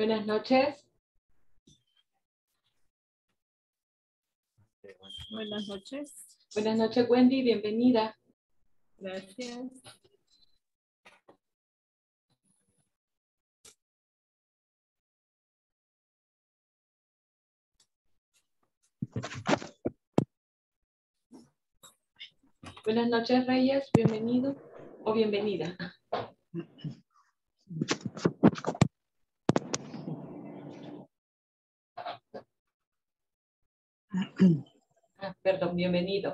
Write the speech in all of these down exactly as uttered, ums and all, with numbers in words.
Buenas noches. Buenas noches. Buenas noches, Wendy. Bienvenida. Gracias. Buenas noches, Reyes. Bienvenido o bienvenida. Ah, perdón, bienvenido.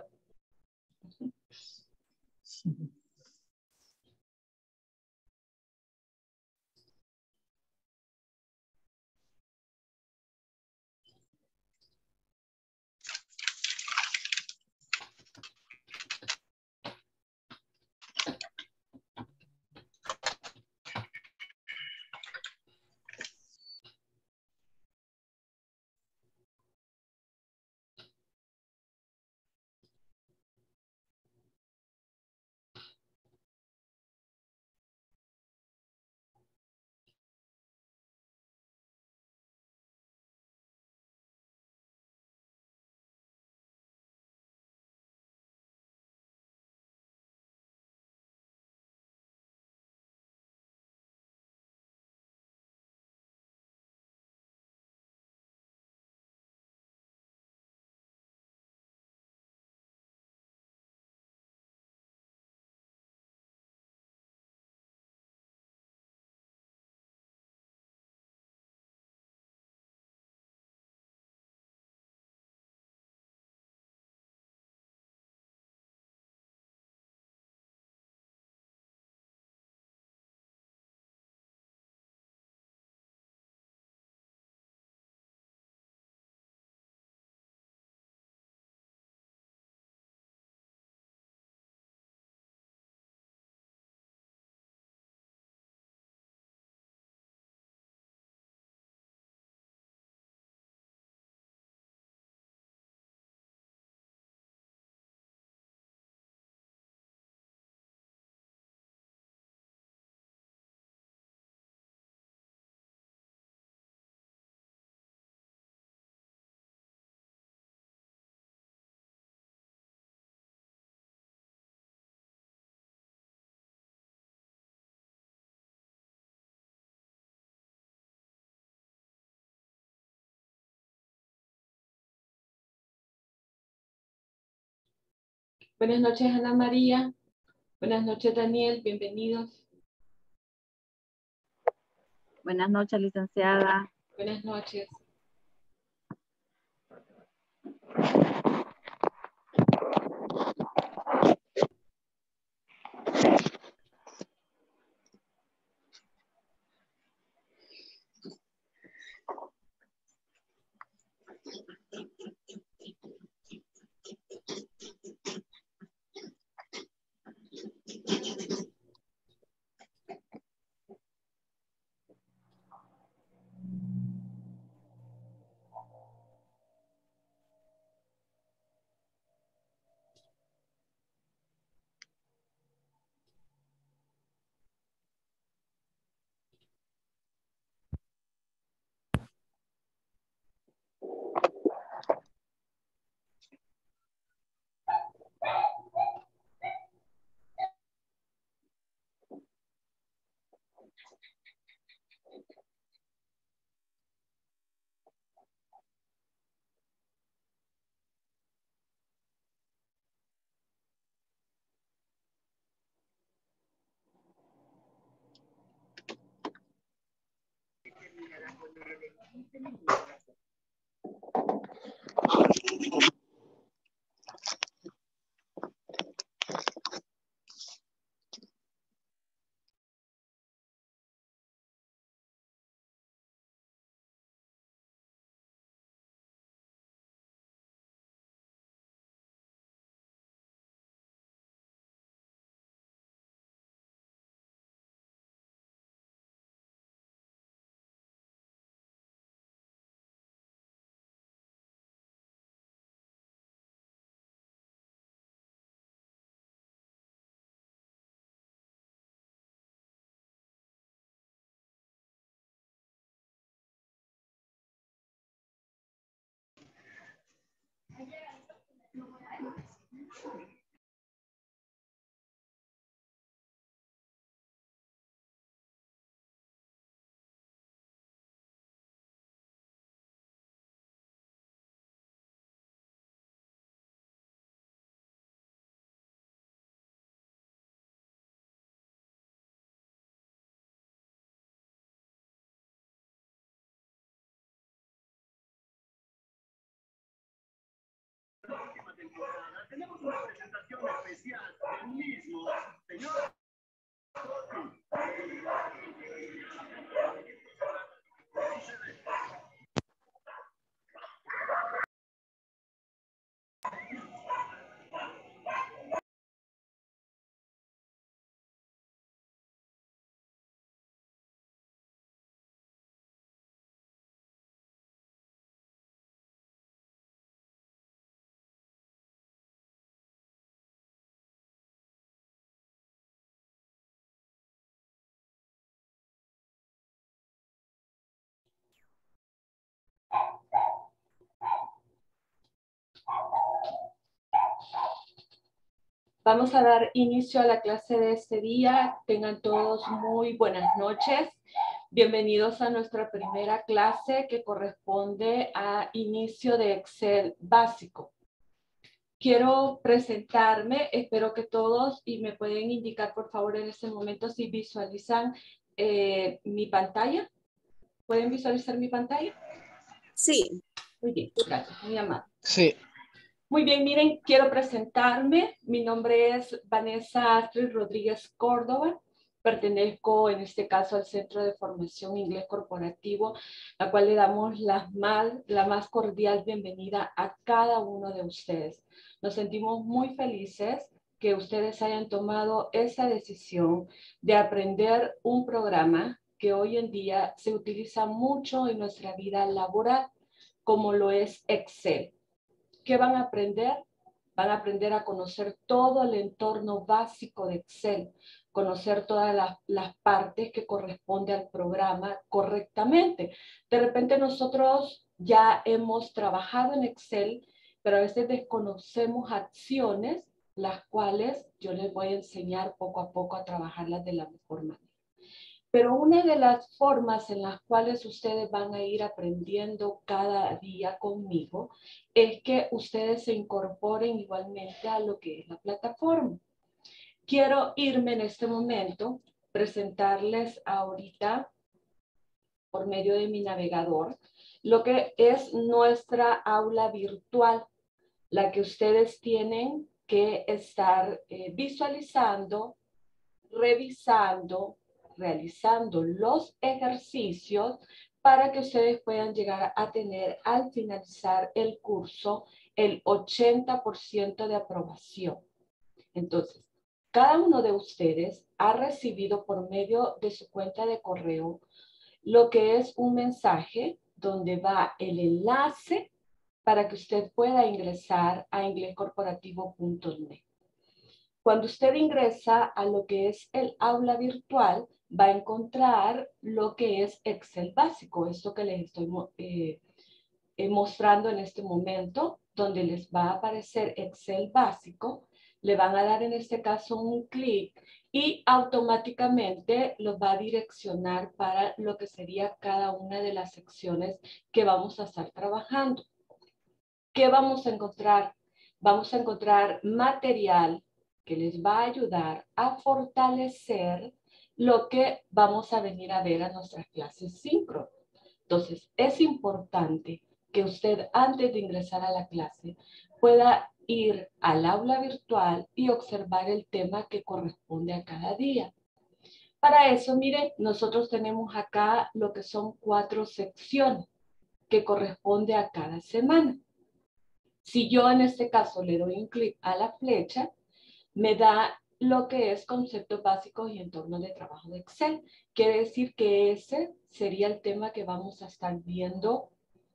Buenas noches, Ana María. Buenas noches, Daniel. Bienvenidos. Buenas noches, licenciada. Buenas noches. Vamos a dar inicio a la clase de este día. Tengan todos muy buenas noches. Bienvenidos a nuestra primera clase que corresponde a inicio de Excel básico. Quiero presentarme, espero que todos, y me pueden indicar por favor en este momento si visualizan eh, mi pantalla. ¿Pueden visualizar mi pantalla? Sí. Muy bien, gracias, muy amable. Sí. Muy bien, miren, quiero presentarme. Mi nombre es Vanessa Astrid Rodríguez Córdoba. Pertenezco en este caso al Centro de Formación Inglés Corporativo, a cual le damos la más, la más cordial bienvenida a cada uno de ustedes. Nos sentimos muy felices que ustedes hayan tomado esa decisión de aprender un programa que hoy en día se utiliza mucho en nuestra vida laboral, como lo es Excel. ¿Qué van a aprender? Van a aprender a conocer todo el entorno básico de Excel, conocer todas las, las partes que corresponde al programa correctamente. De repente nosotros ya hemos trabajado en Excel, pero a veces desconocemos acciones, las cuales yo les voy a enseñar poco a poco a trabajarlas de la mejor manera. Pero una de las formas en las cuales ustedes van a ir aprendiendo cada día conmigo es que ustedes se incorporen igualmente a lo que es la plataforma. Quiero irme en este momento, presentarles ahorita por medio de mi navegador lo que es nuestra aula virtual, la que ustedes tienen que estar eh, visualizando, revisando, realizando los ejercicios para que ustedes puedan llegar a tener al finalizar el curso el ochenta por ciento de aprobación. Entonces, cada uno de ustedes ha recibido por medio de su cuenta de correo lo que es un mensaje donde va el enlace para que usted pueda ingresar a inglés corporativo punto net. Cuando usted ingresa a lo que es el aula virtual, va a encontrar lo que es Excel básico, esto que les estoy eh, eh, mostrando en este momento, donde les va a aparecer Excel básico. Le van a dar en este caso un clic y automáticamente los va a direccionar para lo que sería cada una de las secciones que vamos a estar trabajando. ¿Qué vamos a encontrar? Vamos a encontrar material que les va a ayudar a fortalecer lo que vamos a venir a ver a nuestras clases síncronas. Entonces, es importante que usted, antes de ingresar a la clase, pueda ir al aula virtual y observar el tema que corresponde a cada día. Para eso, miren, nosotros tenemos acá lo que son cuatro secciones que corresponde a cada semana. Si yo en este caso le doy un clic a la flecha, me da lo que es conceptos básicos y entornos de trabajo de Excel. Quiere decir que ese sería el tema que vamos a estar viendo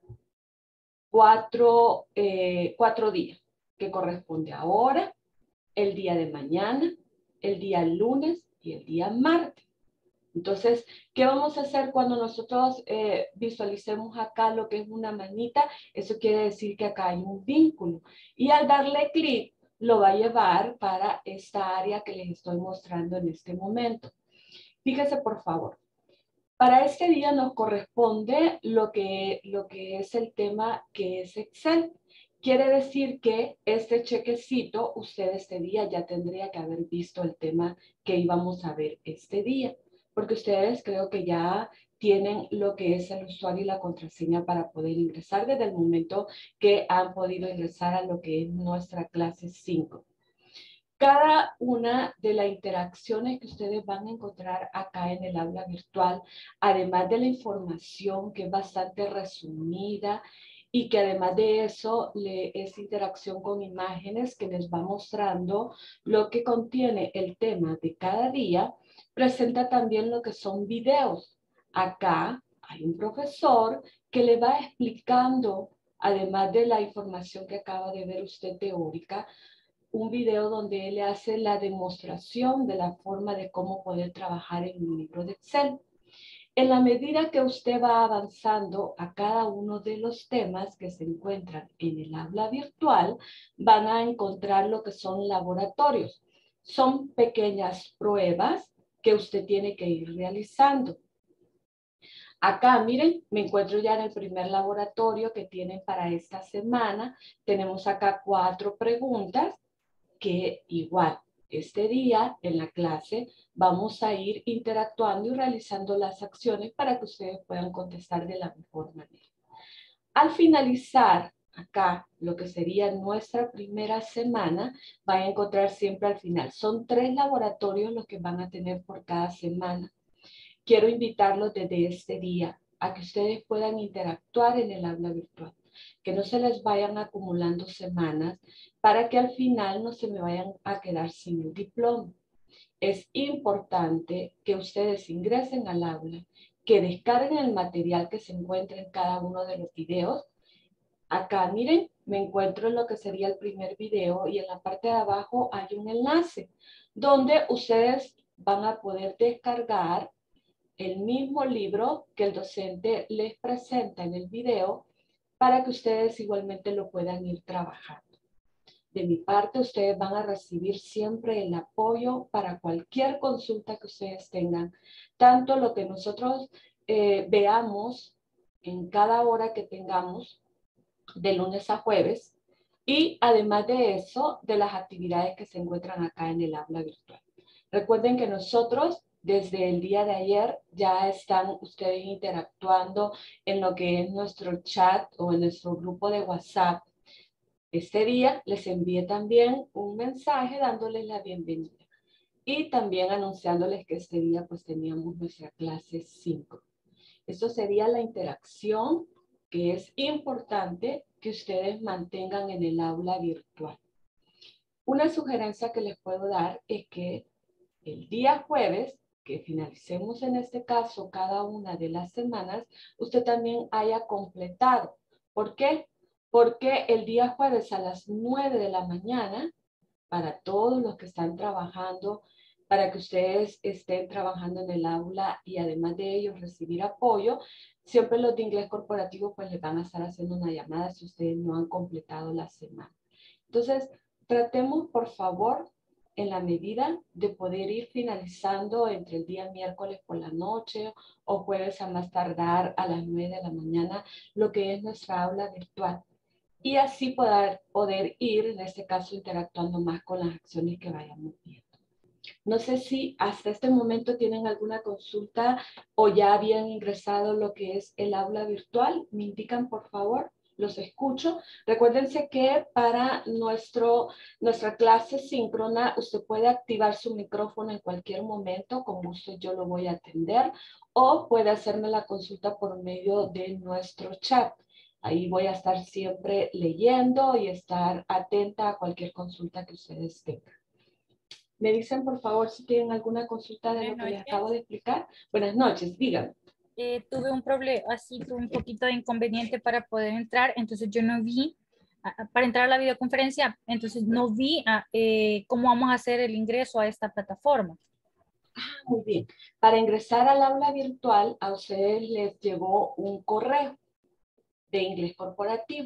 cuatro, eh, cuatro días, que corresponde ahora, el día de mañana, el día lunes y el día martes. Entonces, ¿qué vamos a hacer cuando nosotros eh, visualicemos acá lo que es una manita? Eso quiere decir que acá hay un vínculo. Y al darle clic, lo va a llevar para esta área que les estoy mostrando en este momento. Fíjese, por favor. Para este día nos corresponde lo que, lo que es el tema que es Excel. Quiere decir que este chequecito, usted este día ya tendría que haber visto el tema que íbamos a ver este día. Porque ustedes creo que ya tienen lo que es el usuario y la contraseña para poder ingresar desde el momento que han podido ingresar a lo que es nuestra clase cinco. Cada una de las interacciones que ustedes van a encontrar acá en el aula virtual, además de la información que es bastante resumida y que además de eso le, es interacción con imágenes que les va mostrando lo que contiene el tema de cada día, presenta también lo que son videos. Acá hay un profesor que le va explicando, además de la información que acaba de ver usted teórica, un video donde él le hace la demostración de la forma de cómo poder trabajar en un libro de Excel. En la medida que usted va avanzando a cada uno de los temas que se encuentran en el aula virtual, van a encontrar lo que son laboratorios. Son pequeñas pruebas que usted tiene que ir realizando. Acá, miren, me encuentro ya en el primer laboratorio que tienen para esta semana. Tenemos acá cuatro preguntas que igual este día en la clase vamos a ir interactuando y realizando las acciones para que ustedes puedan contestar de la mejor manera. Al finalizar acá lo que sería nuestra primera semana, van a encontrar siempre al final. Son tres laboratorios los que van a tener por cada semana. Quiero invitarlos desde este día a que ustedes puedan interactuar en el aula virtual, que no se les vayan acumulando semanas para que al final no se me vayan a quedar sin el diploma. Es importante que ustedes ingresen al aula, que descarguen el material que se encuentra en cada uno de los videos. Acá, miren, me encuentro en lo que sería el primer video y en la parte de abajo hay un enlace donde ustedes van a poder descargar el mismo libro que el docente les presenta en el video para que ustedes igualmente lo puedan ir trabajando. De mi parte, ustedes van a recibir siempre el apoyo para cualquier consulta que ustedes tengan, tanto lo que nosotros eh, veamos en cada hora que tengamos, de lunes a jueves, y además de eso, de las actividades que se encuentran acá en el aula virtual. Recuerden que nosotros desde el día de ayer ya están ustedes interactuando en lo que es nuestro chat o en nuestro grupo de WhatsApp. Este día les envié también un mensaje dándoles la bienvenida y también anunciándoles que este día pues teníamos nuestra clase cinco. Esto sería la interacción que es importante que ustedes mantengan en el aula virtual. Una sugerencia que les puedo dar es que el día jueves, que finalicemos en este caso cada una de las semanas, usted también haya completado. ¿Por qué? Porque el día jueves a las nueve de la mañana, para todos los que están trabajando, para que ustedes estén trabajando en el aula y además de ellos recibir apoyo, siempre los de inglés corporativo pues les van a estar haciendo una llamada si ustedes no han completado la semana. Entonces, tratemos por favor en la medida de poder ir finalizando entre el día miércoles por la noche o jueves a más tardar a las nueve de la mañana lo que es nuestra aula virtual. Y así poder, poder ir, en este caso, interactuando más con las acciones que vayamos viendo. No sé si hasta este momento tienen alguna consulta o ya habían ingresado lo que es el aula virtual. Me indican, por favor. Los escucho. Recuérdense que para nuestro, nuestra clase síncrona usted puede activar su micrófono en cualquier momento, con gusto yo lo voy a atender, o puede hacerme la consulta por medio de nuestro chat. Ahí voy a estar siempre leyendo y estar atenta a cualquier consulta que ustedes tengan. Me dicen, por favor, si tienen alguna consulta de lo que les acabo de explicar. Buenas noches, díganme. Eh, tuve un problema, así tuve un poquito de inconveniente para poder entrar, entonces yo no vi, a, para entrar a la videoconferencia, entonces no vi a, eh, cómo vamos a hacer el ingreso a esta plataforma. Ah, muy bien. Para ingresar al aula virtual, a ustedes les llegó un correo de inglés corporativo.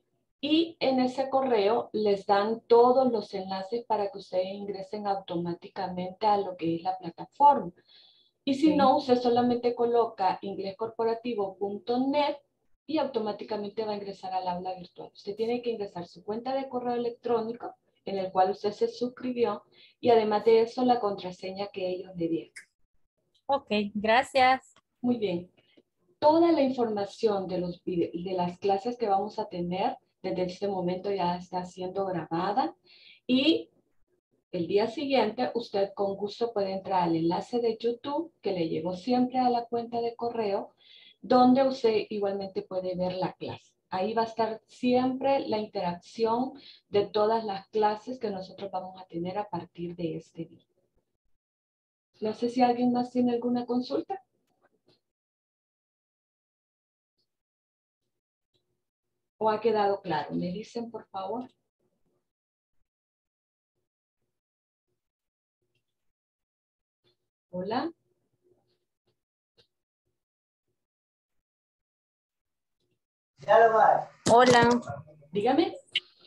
Y en ese correo les dan todos los enlaces para que ustedes ingresen automáticamente a lo que es la plataforma. Y si Sí. no, usted solamente coloca inglés corporativo punto net y automáticamente va a ingresar al aula virtual. Usted tiene que ingresar su cuenta de correo electrónico en el cual usted se suscribió y además de eso la contraseña que ellos le dieron. Ok, gracias. Muy bien. Toda la información de, los video, de las clases que vamos a tener desde este momento ya está siendo grabada y el día siguiente usted con gusto puede entrar al enlace de YouTube que le llegó siempre a la cuenta de correo, donde usted igualmente puede ver la clase. Ahí va a estar siempre la interacción de todas las clases que nosotros vamos a tener a partir de este día. No sé si alguien más tiene alguna consulta. ¿O ha quedado claro? ¿Me dicen, por favor? Hola. Hola, Dígame.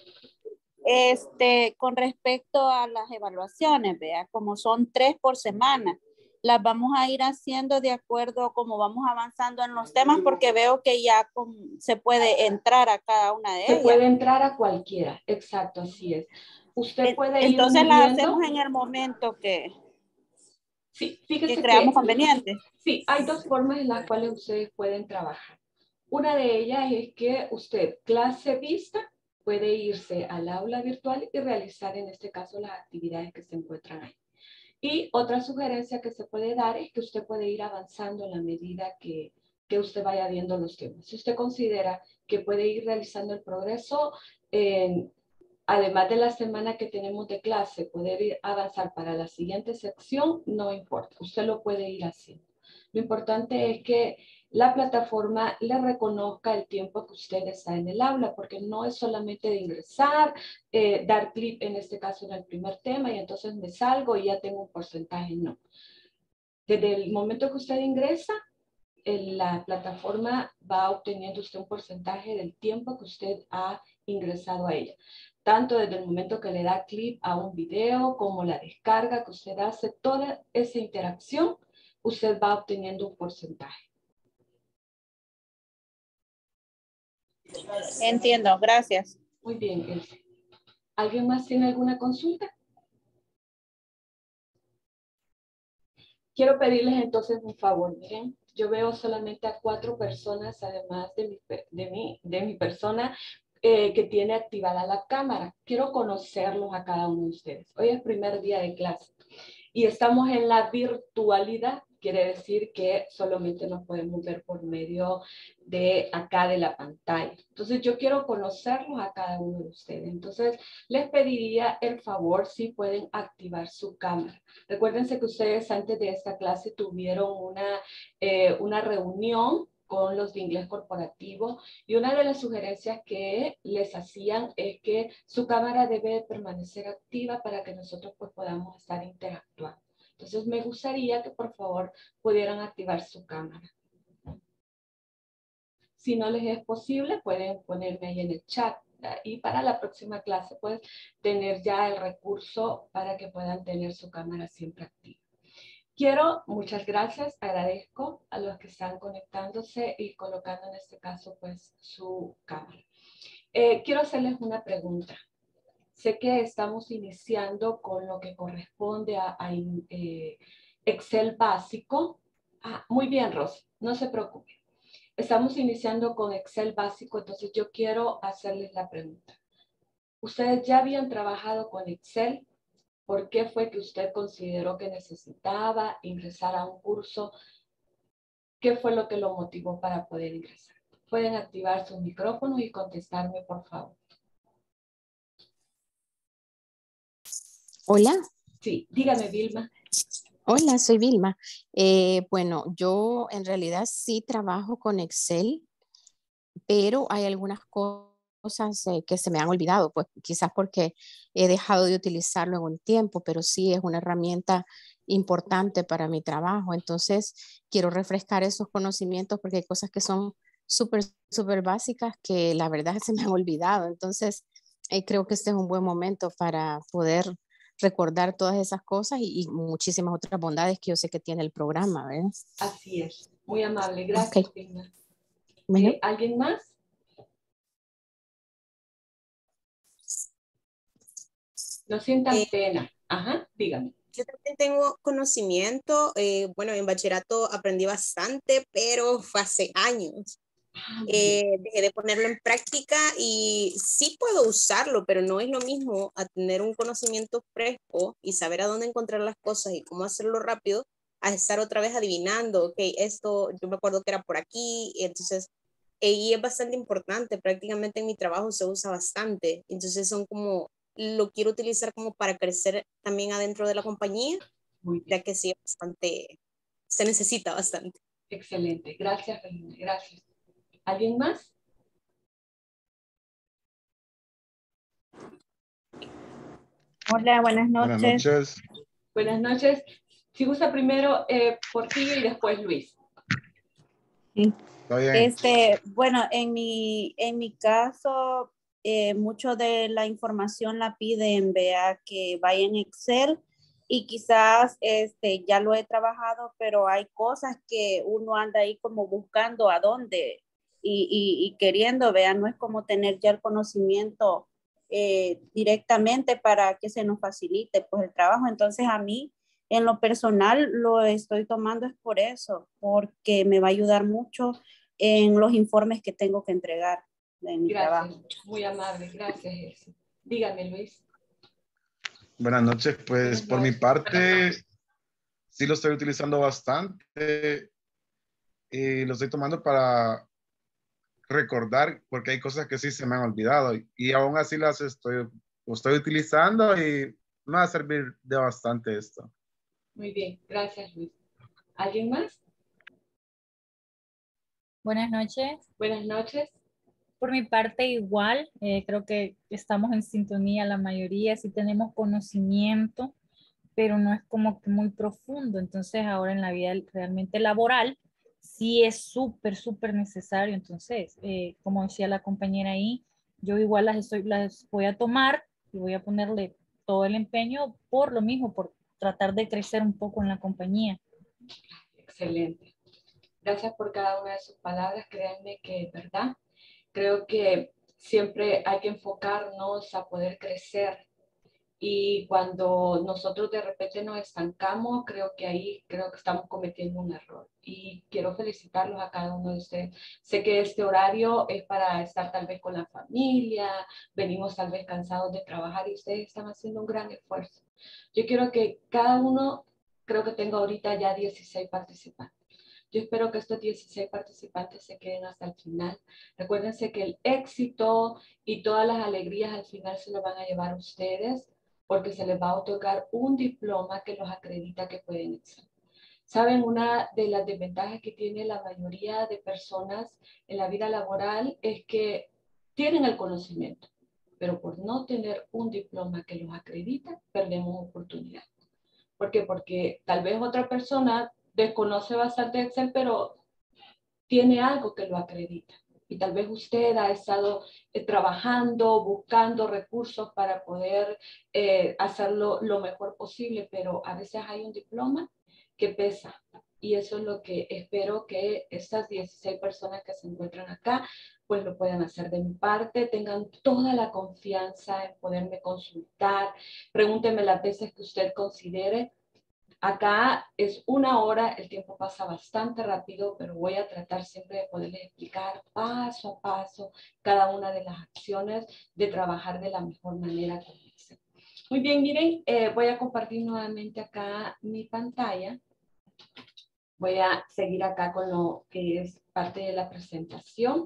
este, con respecto a las evaluaciones, vea, como son tres por semana, las vamos a ir haciendo de acuerdo a cómo vamos avanzando en los temas, porque veo que ya con- se puede entrar a cada una de Se ellas. puede entrar a cualquiera. Exacto, así es. Usted puede ir Entonces las midiendo. hacemos en el momento que, Sí, que fíjese creamos que conveniente. sí, hay dos formas en las cuales ustedes pueden trabajar. Una de ellas es que usted, clase vista, puede irse al aula virtual y realizar en este caso las actividades que se encuentran ahí. Y otra sugerencia que se puede dar es que usted puede ir avanzando en la medida que, que usted vaya viendo los temas. Si usted considera que puede ir realizando el progreso, eh, además de la semana que tenemos de clase, poder ir avanzar para la siguiente sección, no importa, usted lo puede ir haciendo. Lo importante es que la plataforma le reconozca el tiempo que usted está en el aula, porque no es solamente de ingresar, eh, dar clic en este caso en el primer tema y entonces me salgo y ya tengo un porcentaje, no. Desde el momento que usted ingresa, en la plataforma va obteniendo usted un porcentaje del tiempo que usted ha ingresado a ella. Tanto desde el momento que le da clic a un video, como la descarga que usted hace, toda esa interacción, usted va obteniendo un porcentaje. Entiendo, gracias. Muy bien, Elsie. ¿Alguien más tiene alguna consulta? Quiero pedirles entonces un favor, miren, yo veo solamente a cuatro personas, además de mi, de mi, de mi persona, eh, que tiene activada la cámara. Quiero conocerlos a cada uno de ustedes. Hoy es el primer día de clase y estamos en la virtualidad. Quiere decir que solamente nos podemos ver por medio de acá de la pantalla. Entonces yo quiero conocerlos a cada uno de ustedes. Entonces les pediría el favor si pueden activar su cámara. Recuérdense que ustedes antes de esta clase tuvieron una, eh, una reunión con los de inglés corporativo y una de las sugerencias que les hacían es que su cámara debe permanecer activa para que nosotros pues podamos estar interactuando. Entonces me gustaría que por favor pudieran activar su cámara. Si no les es posible, pueden ponerme ahí en el chat. Y para la próxima clase, pues, tener ya el recurso para que puedan tener su cámara siempre activa. Quiero, muchas gracias, agradezco a los que están conectándose y colocando en este caso, pues, su cámara. Eh, quiero hacerles una pregunta. Sé que estamos iniciando con lo que corresponde a, a eh, Excel básico. Ah, muy bien, Rosy, no se preocupe. Estamos iniciando con Excel básico, entonces yo quiero hacerles la pregunta. ¿Ustedes ya habían trabajado con Excel? ¿Por qué fue que usted consideró que necesitaba ingresar a un curso? ¿Qué fue lo que lo motivó para poder ingresar? Pueden activar sus micrófonos y contestarme, por favor. Hola. Sí, dígame, Vilma. Hola, soy Vilma. Eh, bueno, yo en realidad sí trabajo con Excel, pero hay algunas cosas eh, que se me han olvidado, pues quizás porque he dejado de utilizarlo en un tiempo, pero sí es una herramienta importante para mi trabajo. Entonces, quiero refrescar esos conocimientos porque hay cosas que son súper, súper básicas que la verdad se me han olvidado. Entonces, eh, creo que este es un buen momento para poder recordar todas esas cosas y, y muchísimas otras bondades que yo sé que tiene el programa, ¿verdad? Así es. Muy amable. Gracias, Okay. Vilma. Bueno. Eh, ¿Alguien más? No sientan Eh, pena. Ajá, dígame. Yo también tengo conocimiento, eh, bueno, en bachillerato aprendí bastante, pero fue hace años. Eh, dejé de ponerlo en práctica y sí puedo usarlo, pero no es lo mismo a tener un conocimiento fresco y saber a dónde encontrar las cosas y cómo hacerlo rápido, a estar otra vez adivinando, ok, esto yo me acuerdo que era por aquí, y entonces, y es bastante importante, prácticamente en mi trabajo se usa bastante, entonces son como, lo quiero utilizar como para crecer también adentro de la compañía, Muy bien. ya que sí, bastante, se necesita bastante. Excelente. Gracias, Regina. Gracias. ¿Alguien más? Hola, buenas noches. Buenas noches. Buenas noches. Si gusta primero eh, Portillo y después Luis. Sí. Está bien. Este, bueno, en mi, en mi caso, eh, mucho de la información la piden, vea, que vaya en Excel y quizás este, ya lo he trabajado, pero hay cosas que uno anda ahí como buscando a dónde y, y, y queriendo, vea, no es como tener ya el conocimiento eh, directamente para que se nos facilite pues el trabajo. Entonces a mí, en lo personal, lo estoy tomando es por eso, porque me va a ayudar mucho en los informes que tengo que entregar de mi Gracias. trabajo. Muy amable. Gracias, Elsie. Dígame, Luis. Buenas noches. Pues Buenas por mi noches. parte, sí lo estoy utilizando bastante y lo estoy tomando para recordar porque hay cosas que sí se me han olvidado y, y aún así las estoy, lo estoy utilizando y me va a servir de bastante esto. Muy bien. Gracias, Luis. ¿Alguien más? Buenas noches. Buenas noches. Por mi parte igual, eh, creo que estamos en sintonía la mayoría, sí tenemos conocimiento, pero no es como que muy profundo. Entonces ahora en la vida realmente laboral sí es súper, súper necesario. Entonces, eh, como decía la compañera ahí, yo igual las, estoy, las voy a tomar y voy a ponerle todo el empeño por lo mismo, por tratar de crecer un poco en la compañía. Excelente. Gracias por cada una de sus palabras. Créanme que es verdad. Creo que siempre hay que enfocarnos a poder crecer. Y cuando nosotros de repente nos estancamos, creo que ahí creo que estamos cometiendo un error. Y quiero felicitarlos a cada uno de ustedes. Sé que este horario es para estar tal vez con la familia, venimos tal vez cansados de trabajar y ustedes están haciendo un gran esfuerzo. Yo quiero que cada uno, creo que tengo ahorita ya dieciséis participantes. Yo espero que estos dieciséis participantes se queden hasta el final. Recuérdense que el éxito y todas las alegrías al final se lo van a llevar ustedes porque se les va a otorgar un diploma que los acredita que pueden excel. Saben, una de las desventajas que tiene la mayoría de personas en la vida laboral es que tienen el conocimiento, pero por no tener un diploma que los acredita, perdemos oportunidad. ¿Por qué? Porque tal vez otra persona desconoce bastante Excel, pero tiene algo que lo acredita. Y tal vez usted ha estado eh, trabajando, buscando recursos para poder eh, hacerlo lo mejor posible, pero a veces hay un diploma que pesa. Y eso es lo que espero que estas dieciséis personas que se encuentran acá, pues lo puedan hacer de mi parte, tengan toda la confianza en poderme consultar, pregúntenme las veces que usted considere. Acá es una hora, el tiempo pasa bastante rápido, pero voy a tratar siempre de poderles explicar paso a paso cada una de las acciones de trabajar de la mejor manera con Excel. Muy bien, miren, eh, voy a compartir nuevamente acá mi pantalla. Voy a seguir acá con lo que es parte de la presentación.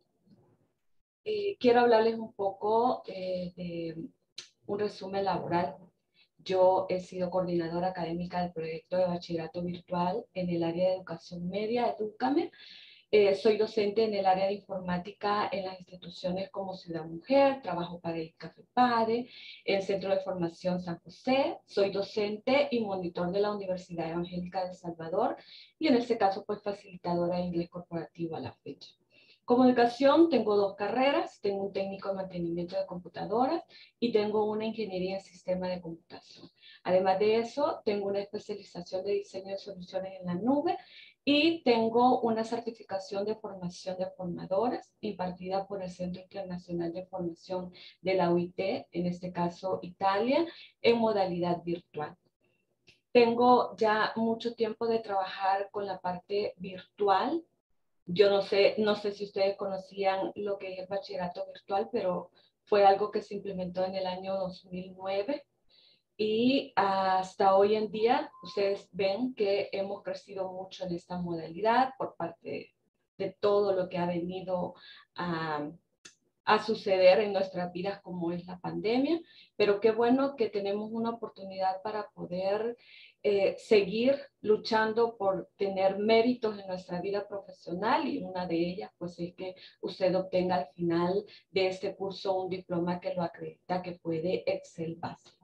Eh, quiero hablarles un poco eh, de un resumen laboral. Yo he sido coordinadora académica del proyecto de bachillerato virtual en el área de educación media, Edúcame. Eh, soy docente en el área de informática en las instituciones como Ciudad Mujer, trabajo para el Cafepare, el Centro de Formación San José. Soy docente y monitor de la Universidad Evangélica de El Salvador y en este caso pues facilitadora de inglés corporativo a la fecha. Comunicación, tengo dos carreras, tengo un técnico de mantenimiento de computadoras y tengo una ingeniería en sistema de computación. Además de eso, tengo una especialización de diseño de soluciones en la nube y tengo una certificación de formación de formadoras impartida por el Centro Internacional de Formación de la O I T, en este caso Italia, en modalidad virtual. Tengo ya mucho tiempo de trabajar con la parte virtual Yo no sé, no sé si ustedes conocían lo que es el bachillerato virtual, pero fue algo que se implementó en el año dos mil nueve. Y hasta hoy en día, ustedes ven que hemos crecido mucho en esta modalidad por parte de todo lo que ha venido a, a suceder en nuestras vidas, como es la pandemia. Pero qué bueno que tenemos una oportunidad para poder eh, seguir luchando por tener méritos en nuestra vida profesional, y una de ellas pues es que usted obtenga al final de este curso un diploma que lo acredita que puede Excel básico.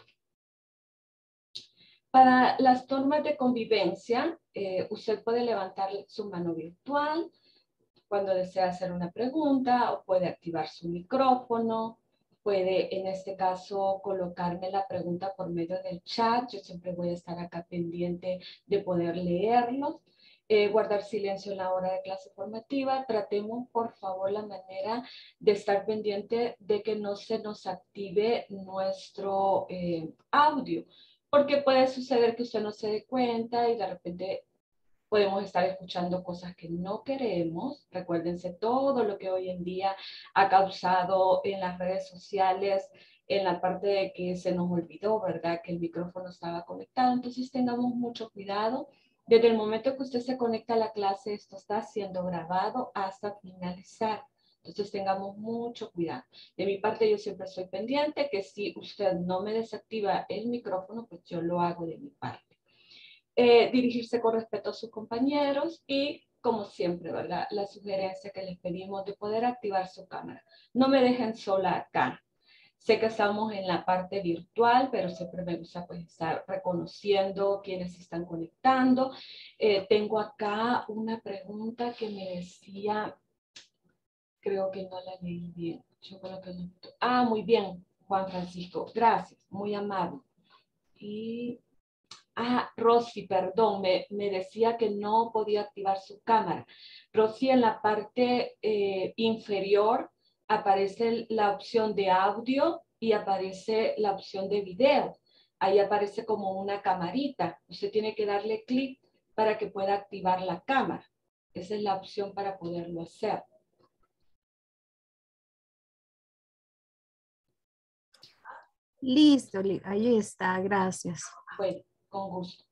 Para las normas de convivencia, eh, usted puede levantar su mano virtual cuando desea hacer una pregunta, o puede activar su micrófono, puede en este caso colocarme la pregunta por medio del chat. Yo siempre voy a estar acá pendiente de poder leerlos. Eh, guardar silencio en la hora de clase formativa. Tratemos por favor la manera de estar pendiente de que no se nos active nuestro eh, audio, porque puede suceder que usted no se dé cuenta y de repente podemos estar escuchando cosas que no queremos. Recuérdense todo lo que hoy en día ha causado en las redes sociales, en la parte de que se nos olvidó, ¿verdad?, que el micrófono estaba conectado. Entonces tengamos mucho cuidado. Desde el momento que usted se conecta a la clase, esto está siendo grabado hasta finalizar. Entonces tengamos mucho cuidado. De mi parte, yo siempre estoy pendiente que si usted no me desactiva el micrófono, pues yo lo hago de mi parte. Eh, dirigirse con respeto a sus compañeros y, como siempre, ¿verdad?, la sugerencia que les pedimos de poder activar su cámara. No me dejen sola acá. Sé que estamos en la parte virtual, pero siempre me gusta pues estar reconociendo quienes se están conectando. Eh, tengo acá una pregunta que me decía, creo que no la leí bien. Yo creo que no. Ah, muy bien, Juan Francisco. Gracias, muy amable. Y, ah, Rosy, perdón, me, me decía que no podía activar su cámara. Rosy, en la parte eh, inferior aparece la opción de audio y aparece la opción de video. Ahí aparece como una camarita. Usted tiene que darle clic para que pueda activar la cámara. Esa es la opción para poderlo hacer. Listo, ahí está, gracias. Bueno, con gusto.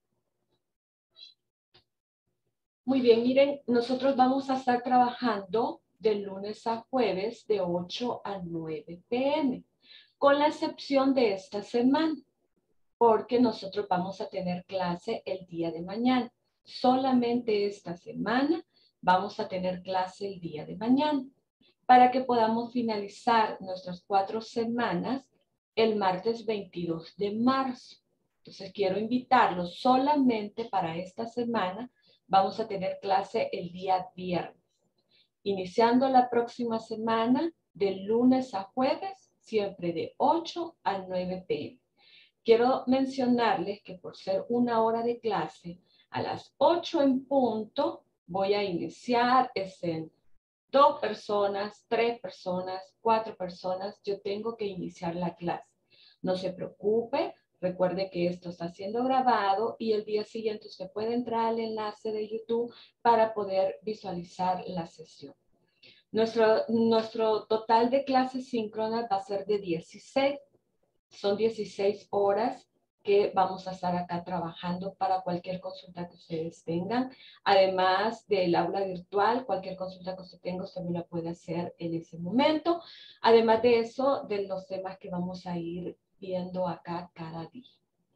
Muy bien, miren, nosotros vamos a estar trabajando de lunes a jueves de ocho a nueve p m, con la excepción de esta semana, porque nosotros vamos a tener clase el día de mañana. Solamente esta semana vamos a tener clase el día de mañana, para que podamos finalizar nuestras cuatro semanas el martes veintidós de marzo. Entonces quiero invitarlos solamente para esta semana. Vamos a tener clase el día viernes, iniciando la próxima semana de lunes a jueves, siempre de ocho a nueve p m Quiero mencionarles que por ser una hora de clase, a las ocho en punto voy a iniciar. Es en dos personas, tres personas, cuatro personas. Yo tengo que iniciar la clase. No se preocupe. Recuerde que esto está siendo grabado y el día siguiente usted puede entrar al enlace de YouTube para poder visualizar la sesión. Nuestro, nuestro total de clases síncronas va a ser de dieciséis. Son dieciséis horas que vamos a estar acá trabajando para cualquier consulta que ustedes tengan. Además del aula virtual, cualquier consulta que usted tenga, usted me la puede hacer en ese momento. Además de eso, de los temas que vamos a ir viendo acá cada día.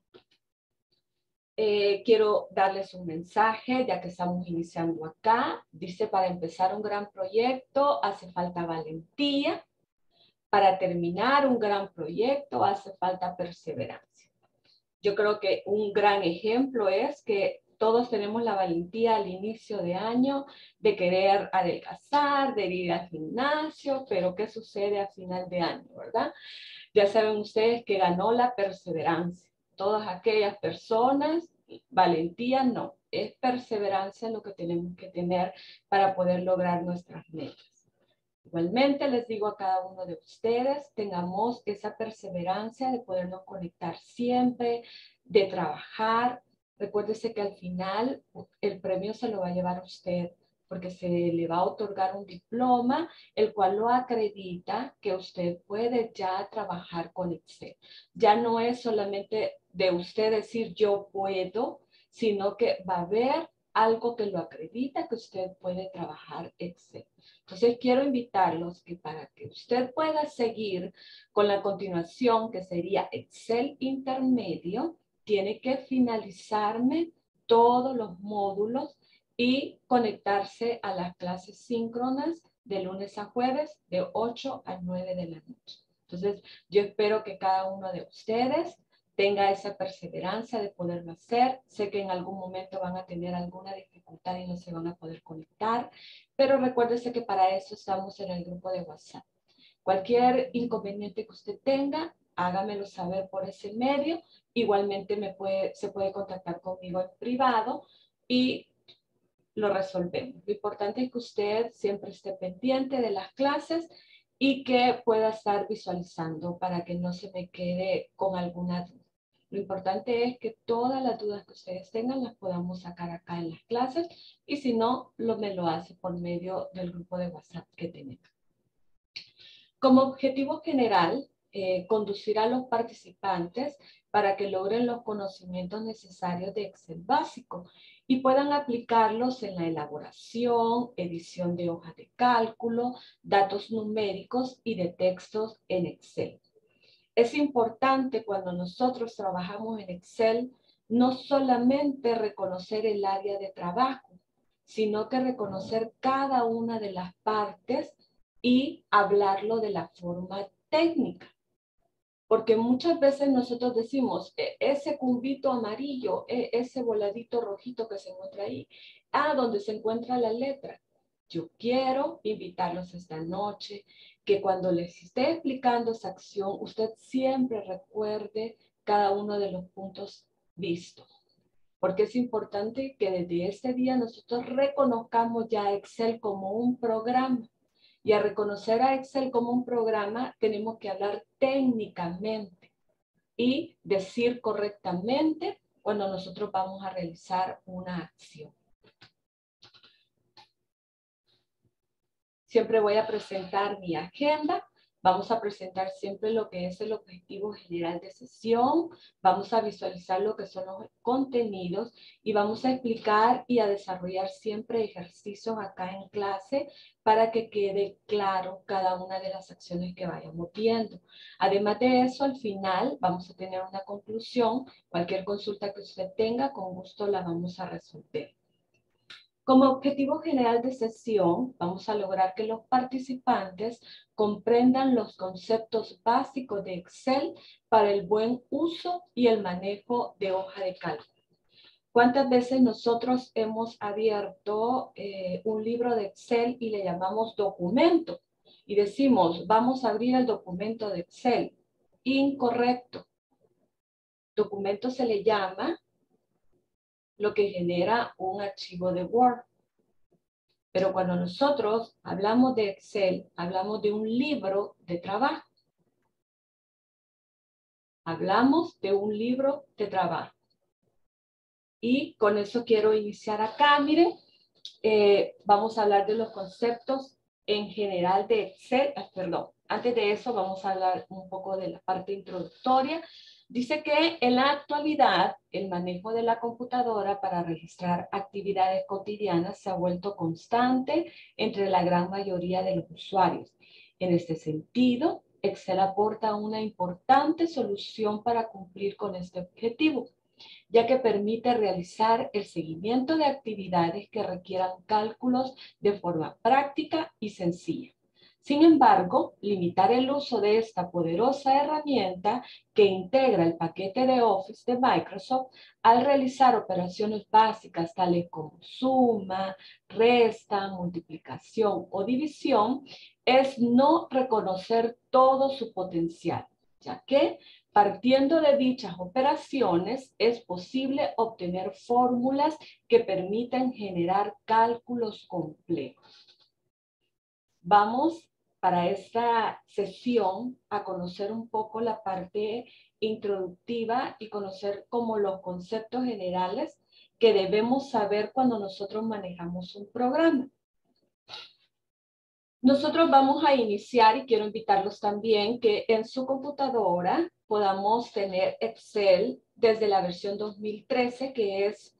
Eh, quiero darles un mensaje, ya que estamos iniciando acá. Dice, para empezar un gran proyecto hace falta valentía. Para terminar un gran proyecto hace falta perseverancia. Yo creo que un gran ejemplo es que todos tenemos la valentía al inicio de año de querer adelgazar, de ir al gimnasio, pero ¿qué sucede a final de año, verdad? Ya saben ustedes que ganó la perseverancia. Todas aquellas personas, valentía no, es perseverancia lo que tenemos que tener para poder lograr nuestras metas. Igualmente les digo a cada uno de ustedes, tengamos esa perseverancia de podernos conectar siempre, de trabajar. Recuérdese que al final el premio se lo va a llevar a usted, porque se le va a otorgar un diploma, el cual lo acredita que usted puede ya trabajar con Excel. Ya no es solamente de usted decir yo puedo, sino que va a haber algo que lo acredita que usted puede trabajar Excel. Entonces quiero invitarlos que para que usted pueda seguir con la continuación que sería Excel intermedio, tiene que finalizarme todos los módulos y conectarse a las clases síncronas de lunes a jueves de ocho a nueve de la noche. Entonces yo espero que cada uno de ustedes tenga esa perseverancia de poderlo hacer. Sé que en algún momento van a tener alguna dificultad y no se van a poder conectar, pero recuérdese que para eso estamos en el grupo de WhatsApp. Cualquier inconveniente que usted tenga, hágamelo saber por ese medio. Igualmente me puede, se puede contactar conmigo en privado y lo resolvemos. Lo importante es que usted siempre esté pendiente de las clases y que pueda estar visualizando para que no se me quede con alguna duda. Lo importante es que todas las dudas que ustedes tengan las podamos sacar acá en las clases y si no, lo, me lo hace por medio del grupo de WhatsApp que tenemos. Como objetivo general, eh, conducir a los participantes para que logren los conocimientos necesarios de Excel básico y puedan aplicarlos en la elaboración, edición de hojas de cálculo, datos numéricos y de textos en Excel. Es importante cuando nosotros trabajamos en Excel no solamente reconocer el área de trabajo, sino que reconocer cada una de las partes y hablarlo de la forma técnica. Porque muchas veces nosotros decimos, ese cumbito amarillo, ese voladito rojito que se encuentra ahí, ah, donde se encuentra la letra. Yo quiero invitarlos esta noche que cuando les esté explicando esa acción, usted siempre recuerde cada uno de los puntos vistos. Porque es importante que desde este día nosotros reconozcamos ya a Excel como un programa. Y a reconocer a Excel como un programa, tenemos que hablar técnicamente y decir correctamente cuando nosotros vamos a realizar una acción. Siempre voy a presentar mi agenda. Vamos a presentar siempre lo que es el objetivo general de sesión. Vamos a visualizar lo que son los contenidos y vamos a explicar y a desarrollar siempre ejercicios acá en clase para que quede claro cada una de las acciones que vayamos viendo. Además de eso, al final vamos a tener una conclusión. Cualquier consulta que usted tenga, con gusto la vamos a resolver. Como objetivo general de sesión, vamos a lograr que los participantes comprendan los conceptos básicos de Excel para el buen uso y el manejo de hoja de cálculo. ¿Cuántas veces nosotros hemos abierto eh, un libro de Excel y le llamamos documento? Y decimos, vamos a abrir el documento de Excel. Incorrecto. Documento se le llama lo que genera un archivo de Word. Pero cuando nosotros hablamos de Excel, hablamos de un libro de trabajo. Hablamos de un libro de trabajo. Y con eso quiero iniciar acá. Miren, eh, vamos a hablar de los conceptos en general de Excel. Ah, perdón, antes de eso vamos a hablar un poco de la parte introductoria. Dice que en la actualidad el manejo de la computadora para registrar actividades cotidianas se ha vuelto constante entre la gran mayoría de los usuarios. En este sentido, Excel aporta una importante solución para cumplir con este objetivo, ya que permite realizar el seguimiento de actividades que requieran cálculos de forma práctica y sencilla. Sin embargo, limitar el uso de esta poderosa herramienta que integra el paquete de Office de Microsoft al realizar operaciones básicas tales como suma, resta, multiplicación o división es no reconocer todo su potencial, ya que partiendo de dichas operaciones es posible obtener fórmulas que permitan generar cálculos complejos. Vamos para esta sesión a conocer un poco la parte introductiva y conocer como los conceptos generales que debemos saber cuando nosotros manejamos un programa. Nosotros vamos a iniciar y quiero invitarlos también que en su computadora podamos tener Excel desde la versión dos mil trece, que es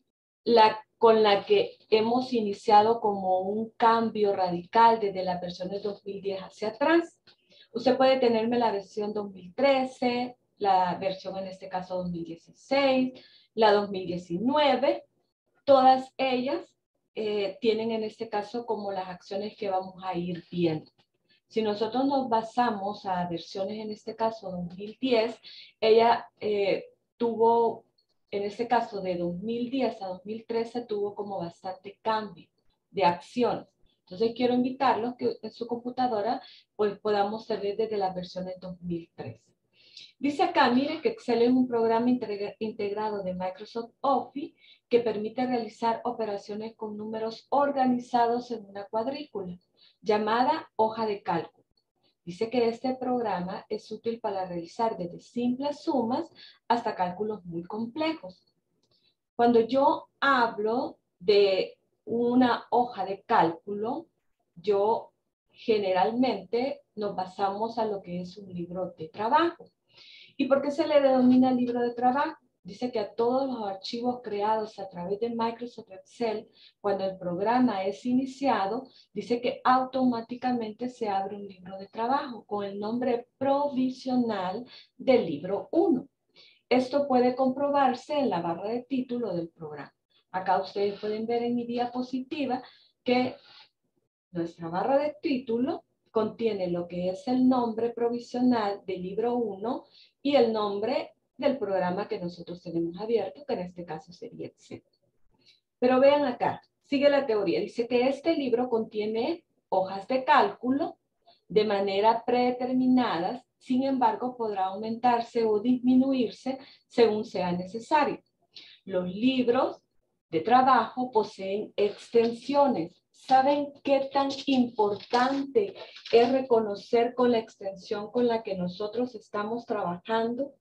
la con la que hemos iniciado como un cambio radical desde las versiones dos mil diez hacia atrás. Usted puede tenerme la versión dos mil trece, la versión en este caso dos mil dieciséis, la dos mil diecinueve, todas ellas eh, tienen en este caso como las acciones que vamos a ir viendo. Si nosotros nos basamos a versiones en este caso dos mil diez, ella eh, tuvo, en este caso de dos mil diez a dos mil trece, tuvo como bastante cambio de acciones. Entonces quiero invitarlos que en su computadora pues podamos tener desde las versiones dos mil trece. Dice acá, mire que Excel es un programa integra integrado de Microsoft Office que permite realizar operaciones con números organizados en una cuadrícula llamada hoja de cálculo. Dice que este programa es útil para realizar desde simples sumas hasta cálculos muy complejos. Cuando yo hablo de una hoja de cálculo, yo generalmente nos basamos a lo que es un libro de trabajo. ¿Y por qué se le denomina libro de trabajo? Dice que a todos los archivos creados a través de Microsoft Excel, cuando el programa es iniciado, dice que automáticamente se abre un libro de trabajo con el nombre provisional del libro uno. Esto puede comprobarse en la barra de título del programa. Acá ustedes pueden ver en mi diapositiva que nuestra barra de título contiene lo que es el nombre provisional del libro uno y el nombre del programa que nosotros tenemos abierto, que en este caso sería Excel. Pero vean acá, sigue la teoría. Dice que este libro contiene hojas de cálculo de manera predeterminadas, sin embargo podrá aumentarse o disminuirse según sea necesario. Los libros de trabajo poseen extensiones. ¿Saben qué tan importante es reconocer con la extensión con la que nosotros estamos trabajando?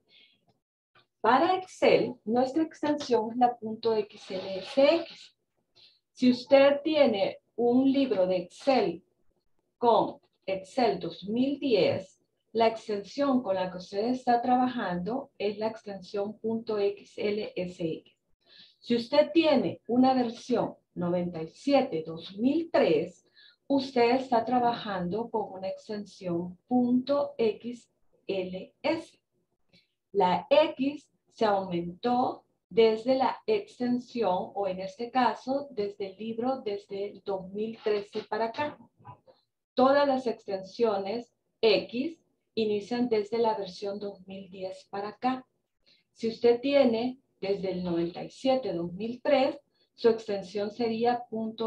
Para Excel, nuestra extensión es la .xlsx. Si usted tiene un libro de Excel con Excel dos mil diez, la extensión con la que usted está trabajando es la extensión .xlsx. Si usted tiene una versión noventa y siete dos mil tres, usted está trabajando con una extensión .xls. La X se aumentó desde la extensión, o en este caso, desde el libro desde el dos mil trece para acá. Todas las extensiones X inician desde la versión dos mil diez para acá. Si usted tiene desde el noventa y siete dos mil tres, su extensión sería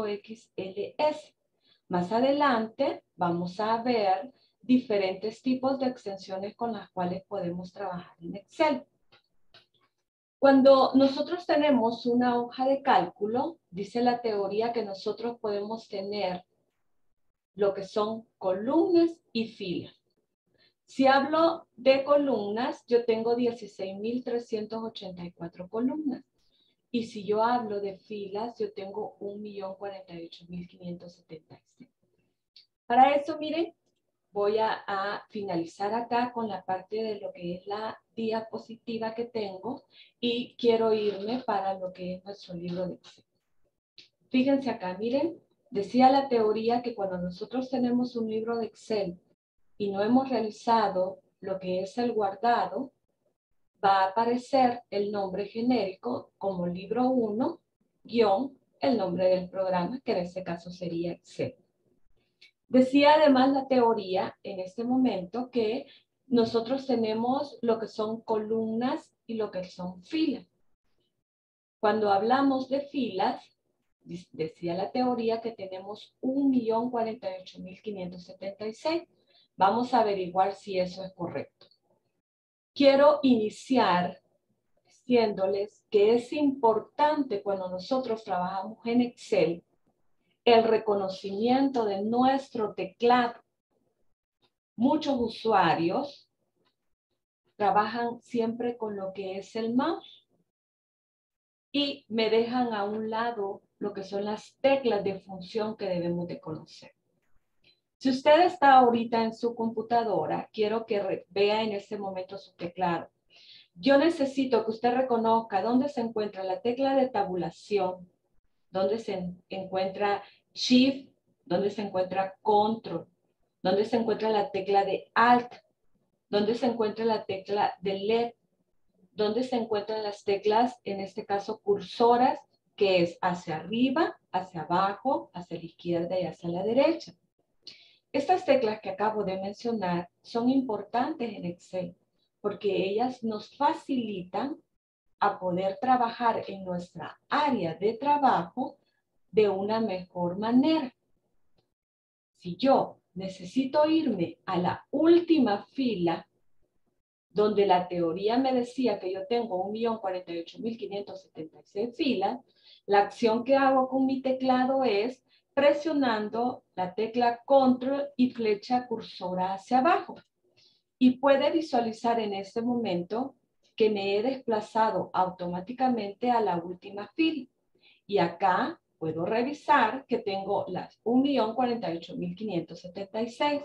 .xls. Más adelante vamos a ver diferentes tipos de extensiones con las cuales podemos trabajar en Excel. Cuando nosotros tenemos una hoja de cálculo, dice la teoría que nosotros podemos tener lo que son columnas y filas. Si hablo de columnas, yo tengo dieciséis mil trescientas ochenta y cuatro columnas. Y si yo hablo de filas, yo tengo un millón cuarenta y ocho mil quinientos setenta y seis. Para eso, miren, voy a, a finalizar acá con la parte de lo que es la diapositiva que tengo y quiero irme para lo que es nuestro libro de Excel. Fíjense acá, miren, decía la teoría que cuando nosotros tenemos un libro de Excel y no hemos realizado lo que es el guardado, va a aparecer el nombre genérico como libro uno, guión, el nombre del programa, que en este caso sería Excel. Decía además la teoría en este momento que nosotros tenemos lo que son columnas y lo que son filas. Cuando hablamos de filas, decía la teoría que tenemos un millón cuarenta y ocho mil quinientos setenta y seis. Vamos a averiguar si eso es correcto. Quiero iniciar diciéndoles que es importante cuando nosotros trabajamos en Excel el reconocimiento de nuestro teclado. Muchos usuarios trabajan siempre con lo que es el mouse y me dejan a un lado lo que son las teclas de función que debemos de conocer. Si usted está ahorita en su computadora, quiero que vea en este momento su teclado. Yo necesito que usted reconozca dónde se encuentra la tecla de tabulación, dónde se encuentra Shift, dónde se encuentra Control, dónde se encuentra la tecla de Alt, dónde se encuentra la tecla de L E D, dónde se encuentran las teclas, en este caso cursoras, que es hacia arriba, hacia abajo, hacia la izquierda y hacia la derecha. Estas teclas que acabo de mencionar son importantes en Excel porque ellas nos facilitan a poder trabajar en nuestra área de trabajo de una mejor manera. Si yo necesito irme a la última fila, donde la teoría me decía que yo tengo un millón cuarenta y ocho mil quinientos setenta y seis filas, la acción que hago con mi teclado es presionando la tecla Control y flecha cursora hacia abajo. Y puede visualizar en este momento que me he desplazado automáticamente a la última fila. Y acá puedo revisar que tengo las un millón cuarenta y ocho mil quinientos setenta y seis.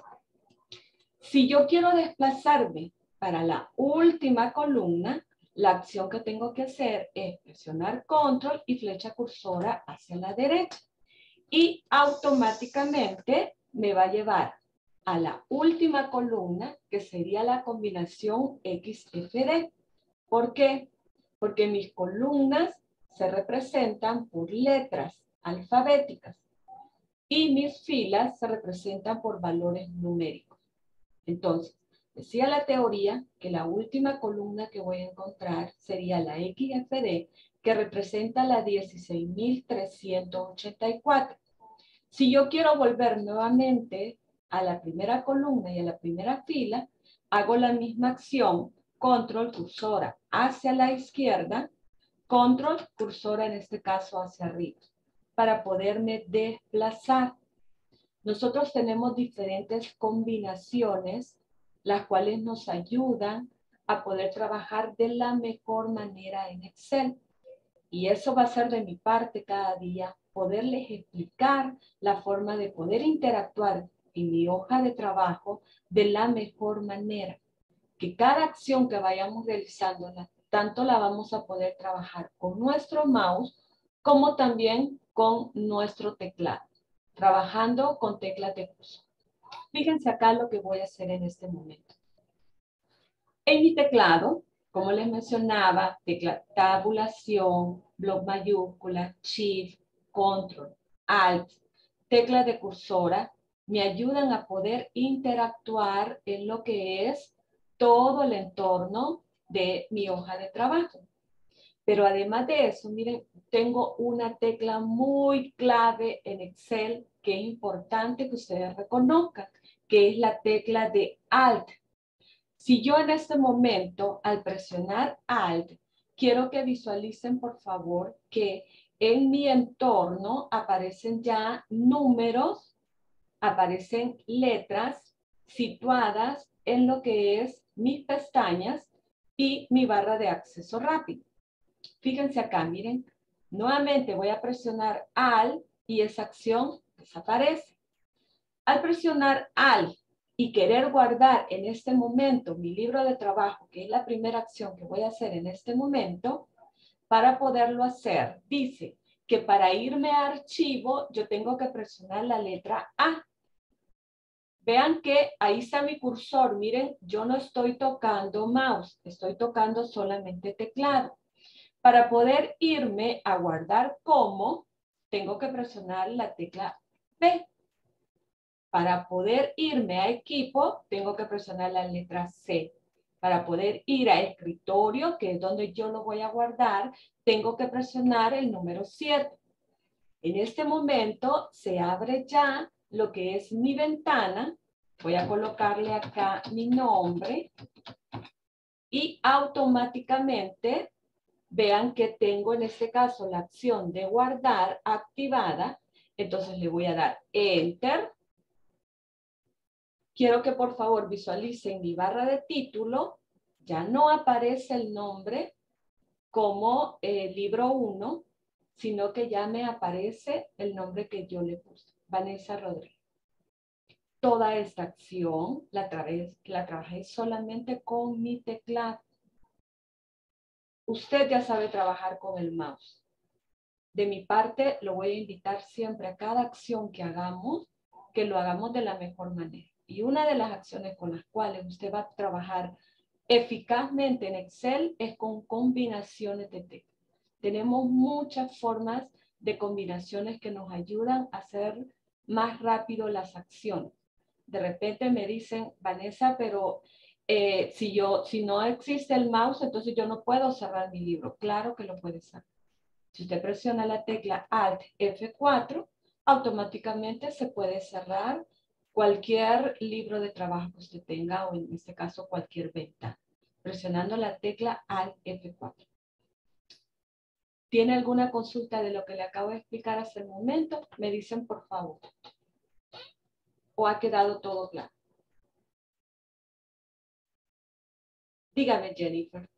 Si yo quiero desplazarme para la última columna, la acción que tengo que hacer es presionar Control y flecha cursora hacia la derecha. Y automáticamente me va a llevar a la última columna, que sería la combinación equis efe de. ¿Por qué? Porque mis columnas se representan por letras alfabéticas y mis filas se representan por valores numéricos. Entonces, decía la teoría que la última columna que voy a encontrar sería la equis efe de, que representa la dieciséis mil trescientos ochenta y cuatro. Si yo quiero volver nuevamente a la primera columna y a la primera fila, hago la misma acción, control cursora hacia la izquierda, control cursora en este caso hacia arriba, para poderme desplazar. Nosotros tenemos diferentes combinaciones, las cuales nos ayudan a poder trabajar de la mejor manera en Excel. Y eso va a ser de mi parte cada día, poderles explicar la forma de poder interactuar en mi hoja de trabajo de la mejor manera. Que cada acción que vayamos realizando, tanto la vamos a poder trabajar con nuestro mouse, como también con nuestro teclado, trabajando con teclas de curso. Fíjense acá lo que voy a hacer en este momento. En mi teclado, como les mencionaba, tecla tabulación, bloc mayúscula, Shift, Control, Alt, tecla de cursora, me ayudan a poder interactuar en lo que es todo el entorno de mi hoja de trabajo. Pero además de eso, miren, tengo una tecla muy clave en Excel que es importante que ustedes reconozcan, que es la tecla de Alt. Si yo en este momento, al presionar Alt, quiero que visualicen, por favor, que en mi entorno aparecen ya números, aparecen letras situadas en lo que es mis pestañas y mi barra de acceso rápido. Fíjense acá, miren, nuevamente voy a presionar Alt y esa acción desaparece. Al presionar Alt y querer guardar en este momento mi libro de trabajo, que es la primera acción que voy a hacer en este momento, para poderlo hacer, dice que para irme a archivo, yo tengo que presionar la letra A. Vean que ahí está mi cursor. Miren, yo no estoy tocando mouse, estoy tocando solamente teclado. Para poder irme a guardar como, tengo que presionar la tecla B. Para poder irme a equipo, tengo que presionar la letra C. Para poder ir a escritorio, que es donde yo lo voy a guardar, tengo que presionar el número siete. En este momento se abre ya lo que es mi ventana. Voy a colocarle acá mi nombre. Y automáticamente, vean que tengo en este caso la acción de guardar activada. Entonces le voy a dar Enter. Quiero que por favor visualicen mi barra de título. Ya no aparece el nombre como eh, libro uno, sino que ya me aparece el nombre que yo le puse, Vanessa Rodríguez. toda esta acción la, tra- la trabajé solamente con mi teclado. Usted ya sabe trabajar con el mouse. De mi parte, lo voy a invitar siempre a cada acción que hagamos, que lo hagamos de la mejor manera. Y una de las acciones con las cuales usted va a trabajar eficazmente en Excel es con combinaciones de teclas. Tenemos muchas formas de combinaciones que nos ayudan a hacer más rápido las acciones. De repente me dicen, Vanessa, pero eh, si, yo, si no existe el mouse, entonces yo no puedo cerrar mi libro. Claro que lo puede cerrar. Si usted presiona la tecla Alt F cuatro, automáticamente se puede cerrar cualquier libro de trabajo que usted tenga o en este caso cualquier ventana. Presionando la tecla Alt F cuatro. ¿Tiene alguna consulta de lo que le acabo de explicar hace el momento? Me dicen por favor. ¿O ha quedado todo claro? Dígame, Jennifer.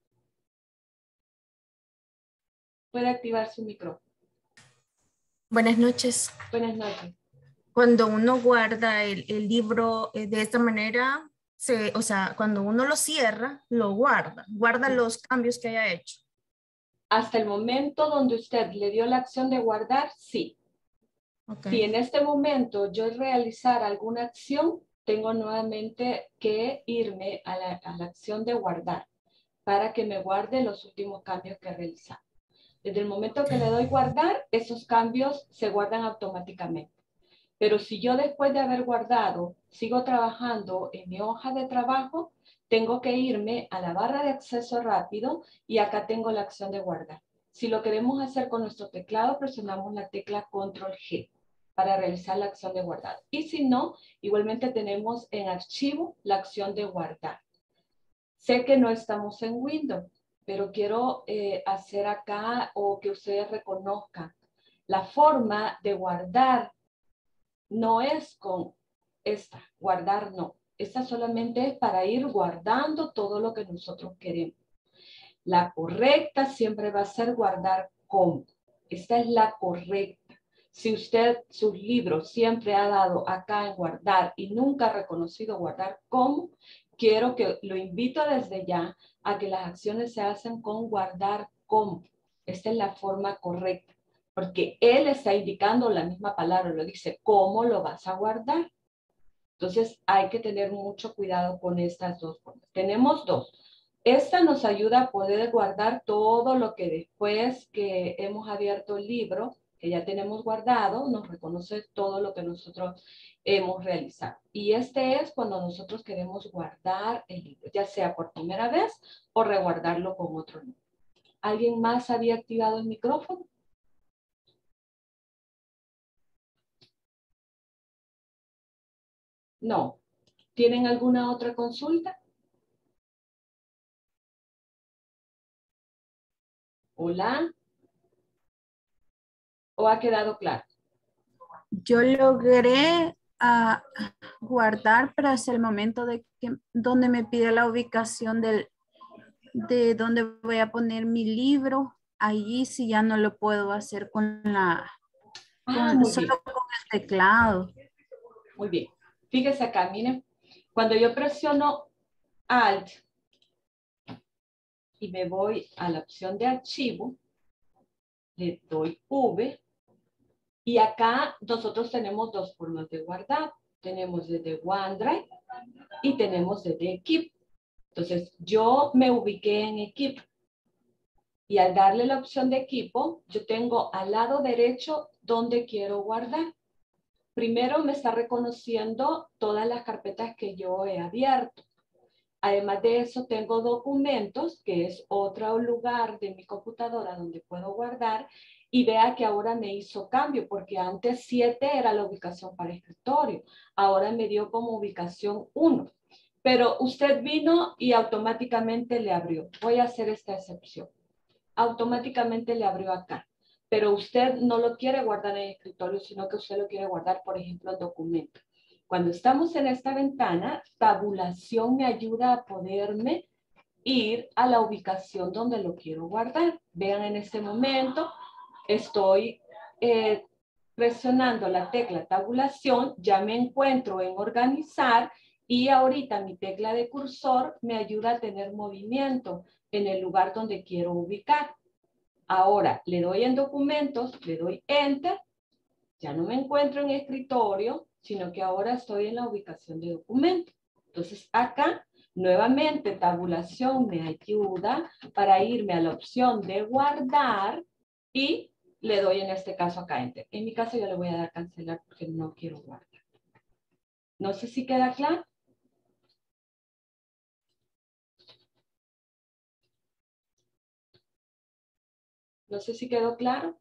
Puede activar su micrófono. Buenas noches. Buenas noches. Cuando uno guarda el, el libro eh, de esta manera, se, o sea, cuando uno lo cierra, lo guarda, guarda los cambios que haya hecho. Hasta el momento donde usted le dio la acción de guardar, sí. Okay. Si en este momento yo realizar alguna acción, tengo nuevamente que irme a la, a la acción de guardar para que me guarde los últimos cambios que he realizado. Desde el momento que le doy guardar, esos cambios se guardan automáticamente. Pero si yo después de haber guardado sigo trabajando en mi hoja de trabajo, tengo que irme a la barra de acceso rápido y acá tengo la acción de guardar. Si lo queremos hacer con nuestro teclado, presionamos la tecla control G para realizar la acción de guardar. Y si no, igualmente tenemos en archivo la acción de guardar. Sé que no estamos en Windows, pero quiero eh, hacer acá o que ustedes reconozcan la forma de guardar. No es con esta, guardar no. Esta solamente es para ir guardando todo lo que nosotros queremos. La correcta siempre va a ser guardar como. Esta es la correcta. Si usted sus libros siempre ha dado acá en guardar y nunca ha reconocido guardar como, quiero que lo invito desde ya a que las acciones se hacen con guardar como. Esta es la forma correcta. Porque él está indicando la misma palabra, lo dice, ¿cómo lo vas a guardar? Entonces hay que tener mucho cuidado con estas dos formas. Tenemos dos. Esta nos ayuda a poder guardar todo lo que después que hemos abierto el libro, que ya tenemos guardado, nos reconoce todo lo que nosotros hemos realizado. Y este es cuando nosotros queremos guardar el libro, ya sea por primera vez o reguardarlo con otro nombre. ¿Alguien más había activado el micrófono? No. ¿Tienen alguna otra consulta? Hola. ¿O ha quedado claro? Yo logré uh, guardar, pero hasta el momento de que donde me pide la ubicación del, de donde voy a poner mi libro, allí sí ya no lo puedo hacer con la Ah, con, muy solo bien. con el teclado. Muy bien. Fíjese acá, miren. Cuando yo presiono Alt y me voy a la opción de archivo, le doy V. Y acá nosotros tenemos dos formas de guardar. Tenemos desde OneDrive y tenemos desde Keep. Entonces, yo me ubiqué en equipo. Y al darle la opción de equipo, yo tengo al lado derecho donde quiero guardar. Primero me está reconociendo todas las carpetas que yo he abierto. Además de eso, tengo documentos, que es otro lugar de mi computadora donde puedo guardar. Y vea que ahora me hizo cambio, porque antes siete era la ubicación para escritorio. Ahora me dio como ubicación uno. Pero usted vino y automáticamente le abrió. Voy a hacer esta excepción. Automáticamente le abrió acá. Pero usted no lo quiere guardar en el escritorio, sino que usted lo quiere guardar, por ejemplo, en documento. Cuando estamos en esta ventana, tabulación me ayuda a poderme ir a la ubicación donde lo quiero guardar. Vean, en este momento estoy eh, Presionando la tecla tabulación, ya me encuentro en organizar y ahorita mi tecla de cursor me ayuda a tener movimiento en el lugar donde quiero ubicar. Ahora le doy en documentos, le doy enter, ya no me encuentro en escritorio, sino que ahora estoy en la ubicación de documento. Entonces acá, nuevamente tabulación me ayuda para irme a la opción de guardar y le doy en este caso acá enter. En mi caso yo le voy a dar cancelar porque no quiero guardar. No sé si queda claro. No sé si quedó claro.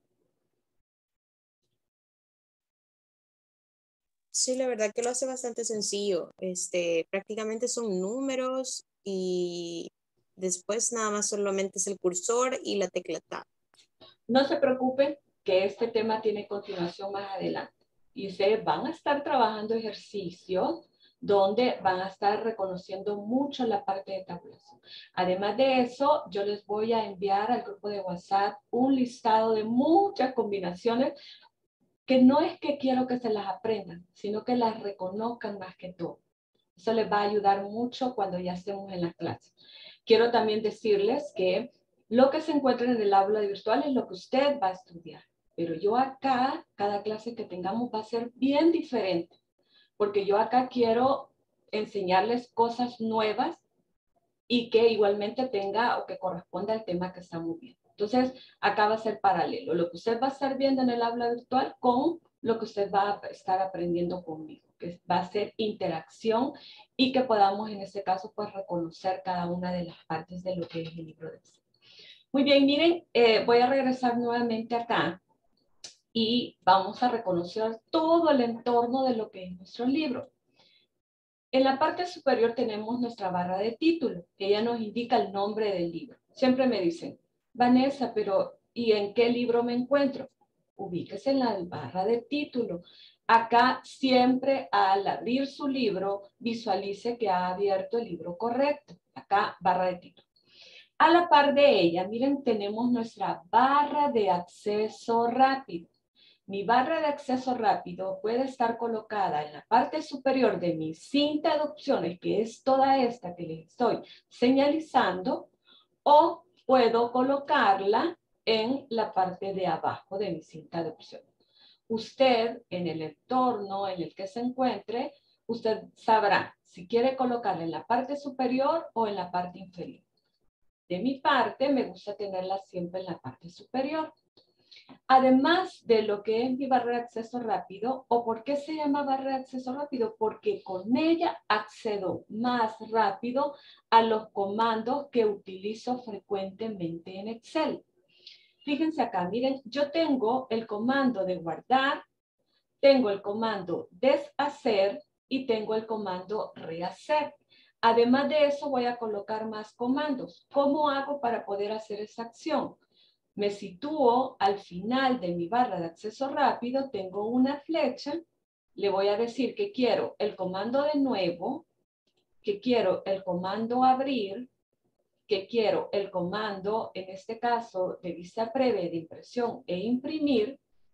Sí, la verdad que lo hace bastante sencillo. Este, prácticamente son números y después nada más solamente es el cursor y la tecla tab. No se preocupen que este tema tiene continuación más adelante. Y ustedes van a estar trabajando ejercicios donde van a estar reconociendo mucho la parte de tabulación. Además de eso, yo les voy a enviar al grupo de WhatsApp un listado de muchas combinaciones que no es que quiero que se las aprendan, sino que las reconozcan más que todo. Eso les va a ayudar mucho cuando ya estemos en la clase. Quiero también decirles que lo que se encuentra en el aula virtual es lo que usted va a estudiar. Pero yo acá, cada clase que tengamos va a ser bien diferente. Porque yo acá quiero enseñarles cosas nuevas y que igualmente tenga o que corresponda al tema que estamos viendo. Entonces, acá va a ser paralelo. Lo que usted va a estar viendo en el aula virtual con lo que usted va a estar aprendiendo conmigo, que va a ser interacción y que podamos en este caso pues reconocer cada una de las partes de lo que es el libro de Excel. Muy bien, miren, eh, voy a regresar nuevamente acá y vamos a reconocer todo el entorno de lo que es nuestro libro. En la parte superior tenemos nuestra barra de título. Ella nos indica el nombre del libro. Siempre me dicen, Vanessa, pero ¿y en qué libro me encuentro? Ubíquese en la barra de título. Acá siempre al abrir su libro, visualice que ha abierto el libro correcto. Acá, barra de título. A la par de ella, miren, tenemos nuestra barra de acceso rápido. Mi barra de acceso rápido puede estar colocada en la parte superior de mi cinta de opciones, que es toda esta que les estoy señalizando, o puedo colocarla en la parte de abajo de mi cinta de opciones. Usted, en el entorno en el que se encuentre, usted sabrá si quiere colocarla en la parte superior o en la parte inferior. De mi parte, me gusta tenerla siempre en la parte superior. Además de lo que es mi barra de acceso rápido, ¿o por qué se llama barra de acceso rápido? Porque con ella accedo más rápido a los comandos que utilizo frecuentemente en Excel. Fíjense acá, miren, yo tengo el comando de guardar, tengo el comando deshacer y tengo el comando rehacer. Además de eso, voy a colocar más comandos. ¿Cómo hago para poder hacer esa acción? Me sitúo al final de mi barra de acceso rápido, tengo una flecha, le voy a decir que quiero el comando de nuevo, que quiero el comando abrir, que quiero el comando, en este caso, de vista breve de impresión e imprimir,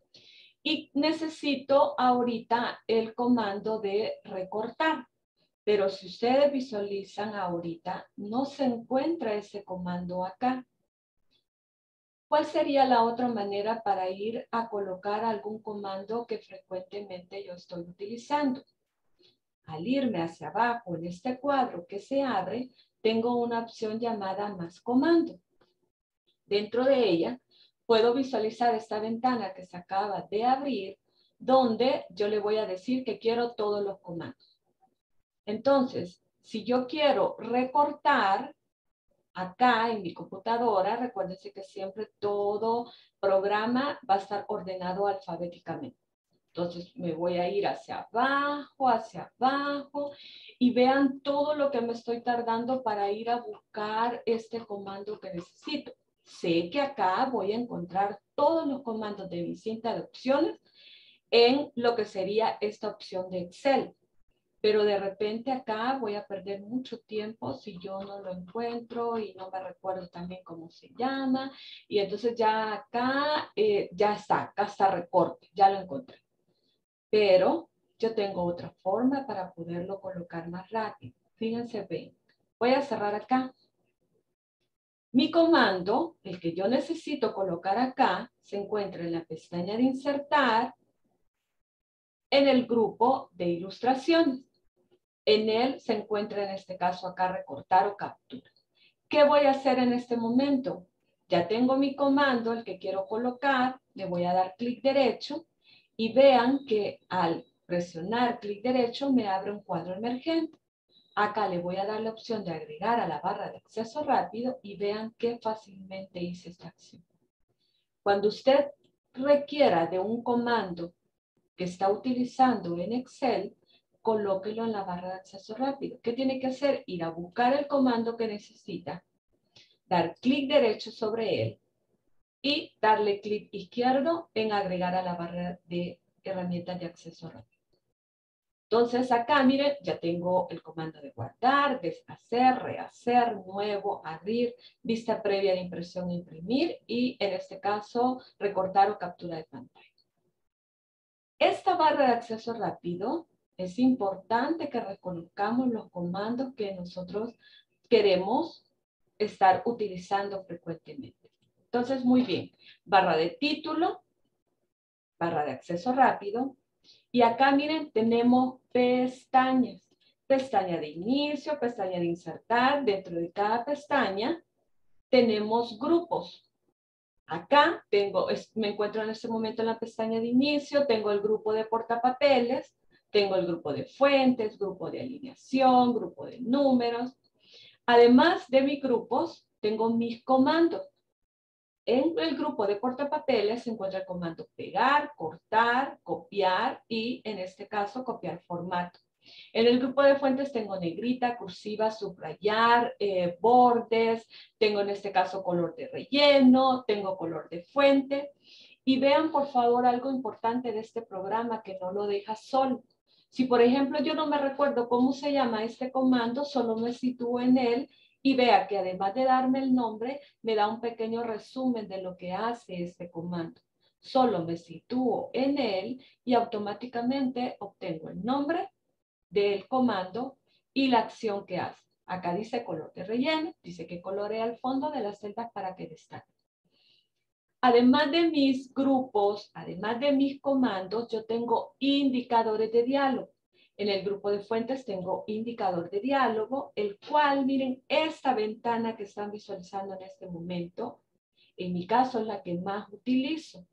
y necesito ahorita el comando de recortar. Pero si ustedes visualizan ahorita, no se encuentra ese comando acá. ¿Cuál sería la otra manera para ir a colocar algún comando que frecuentemente yo estoy utilizando? Al irme hacia abajo en este cuadro que se abre, tengo una opción llamada más comando. Dentro de ella, puedo visualizar esta ventana que se acaba de abrir, donde yo le voy a decir que quiero todos los comandos. Entonces, si yo quiero recortar, acá en mi computadora, recuérdense que siempre todo programa va a estar ordenado alfabéticamente. Entonces me voy a ir hacia abajo, hacia abajo y vean todo lo que me estoy tardando para ir a buscar este comando que necesito. Sé que acá voy a encontrar todos los comandos de mi cinta de opciones en lo que sería esta opción de Excel. pero de repente acá voy a perder mucho tiempo si yo no lo encuentro y no me recuerdo también cómo se llama. Y entonces ya acá, eh, ya está, acá está recorte, ya lo encontré. Pero yo tengo otra forma para poderlo colocar más rápido. Fíjense bien, voy a cerrar acá. Mi comando, el que yo necesito colocar acá, se encuentra en la pestaña de insertar, en el grupo de ilustraciones. En él se encuentra en este caso acá recortar o captura. ¿Qué voy a hacer en este momento? Ya tengo mi comando, el que quiero colocar, le voy a dar clic derecho y vean que al presionar clic derecho me abre un cuadro emergente. Acá le voy a dar la opción de agregar a la barra de acceso rápido y vean qué fácilmente hice esta acción. Cuando usted requiera de un comando que está utilizando en Excel, colóquelo en la barra de acceso rápido. ¿Qué tiene que hacer? Ir a buscar el comando que necesita, dar clic derecho sobre él y darle clic izquierdo en agregar a la barra de herramientas de acceso rápido. Entonces acá, miren, ya tengo el comando de guardar, deshacer, rehacer, nuevo, abrir, vista previa de impresión, imprimir y en este caso recortar o captura de pantalla. Esta barra de acceso rápido es importante que reconozcamos los comandos que nosotros queremos estar utilizando frecuentemente. Entonces, muy bien, barra de título, barra de acceso rápido, y acá miren, tenemos pestañas. Pestaña de inicio, pestaña de insertar. Dentro de cada pestaña tenemos grupos. Acá tengo, me encuentro en este momento en la pestaña de inicio, tengo el grupo de portapapeles, tengo el grupo de fuentes, grupo de alineación, grupo de números. Además de mis grupos, tengo mis comandos. En el grupo de portapapeles se encuentra el comando pegar, cortar, copiar y en este caso copiar formato. En el grupo de fuentes tengo negrita, cursiva, subrayar, eh, bordes, tengo en este caso color de relleno, tengo color de fuente. Y vean por favor algo importante de este programa que no lo deja solo. Si por ejemplo yo no me recuerdo cómo se llama este comando, solo me sitúo en él y vea que además de darme el nombre, me da un pequeño resumen de lo que hace este comando. Solo me sitúo en él y automáticamente obtengo el nombre del comando y la acción que hace. Acá dice color de relleno, dice que colorea el fondo de las celdas para que destaque. Además de mis grupos, además de mis comandos, yo tengo indicadores de diálogo. En el grupo de fuentes tengo indicador de diálogo, el cual, miren, esta ventana que están visualizando en este momento, en mi caso es la que más utilizo.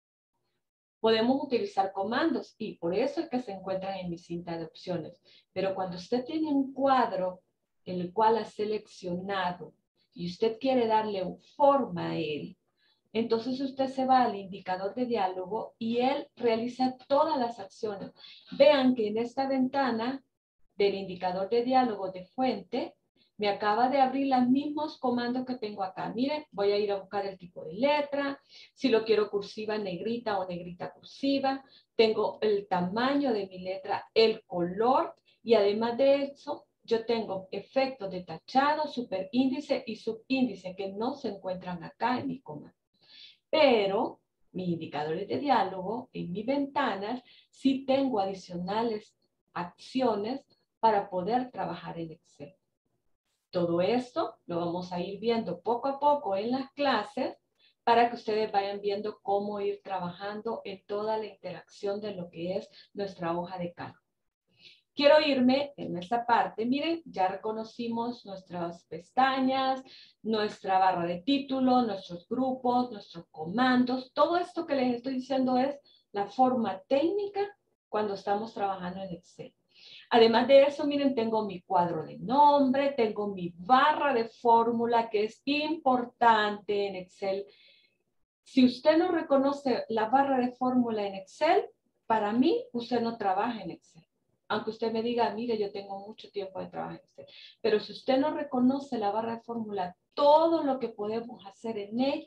Podemos utilizar comandos y por eso es que se encuentran en mi cinta de opciones. Pero cuando usted tiene un cuadro en el cual ha seleccionado y usted quiere darle forma a él, entonces usted se va al indicador de diálogo y él realiza todas las acciones. Vean que en esta ventana del indicador de diálogo de fuente, me acaba de abrir los mismos comandos que tengo acá. Miren, voy a ir a buscar el tipo de letra, si lo quiero cursiva negrita o negrita cursiva, tengo el tamaño de mi letra, el color y además de eso, yo tengo efectos de tachado, superíndice y subíndice que no se encuentran acá en mi comando. Pero mis indicadores de diálogo en mis ventanas sí tengo adicionales acciones para poder trabajar en Excel. Todo esto lo vamos a ir viendo poco a poco en las clases para que ustedes vayan viendo cómo ir trabajando en toda la interacción de lo que es nuestra hoja de cálculo. Quiero irme en esta parte. Miren, ya reconocimos nuestras pestañas, nuestra barra de título, nuestros grupos, nuestros comandos. Todo esto que les estoy diciendo es la forma técnica cuando estamos trabajando en Excel. Además de eso, miren, tengo mi cuadro de nombre, tengo mi barra de fórmula que es importante en Excel. Si usted no reconoce la barra de fórmula en Excel, para mí, usted no trabaja en Excel. Aunque usted me diga, mire, yo tengo mucho tiempo de trabajo en Excel. Pero si usted no reconoce la barra de fórmula, todo lo que podemos hacer en ella,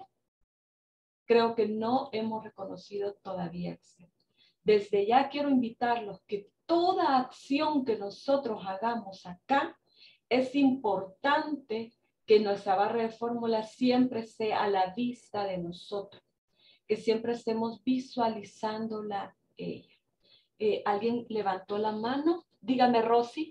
creo que no hemos reconocido todavía Excel. Desde ya quiero invitarlos que toda acción que nosotros hagamos acá, es importante que nuestra barra de fórmula siempre sea a la vista de nosotros, que siempre estemos visualizándola ella. Eh, ¿Alguien levantó la mano? Dígame, Rosy.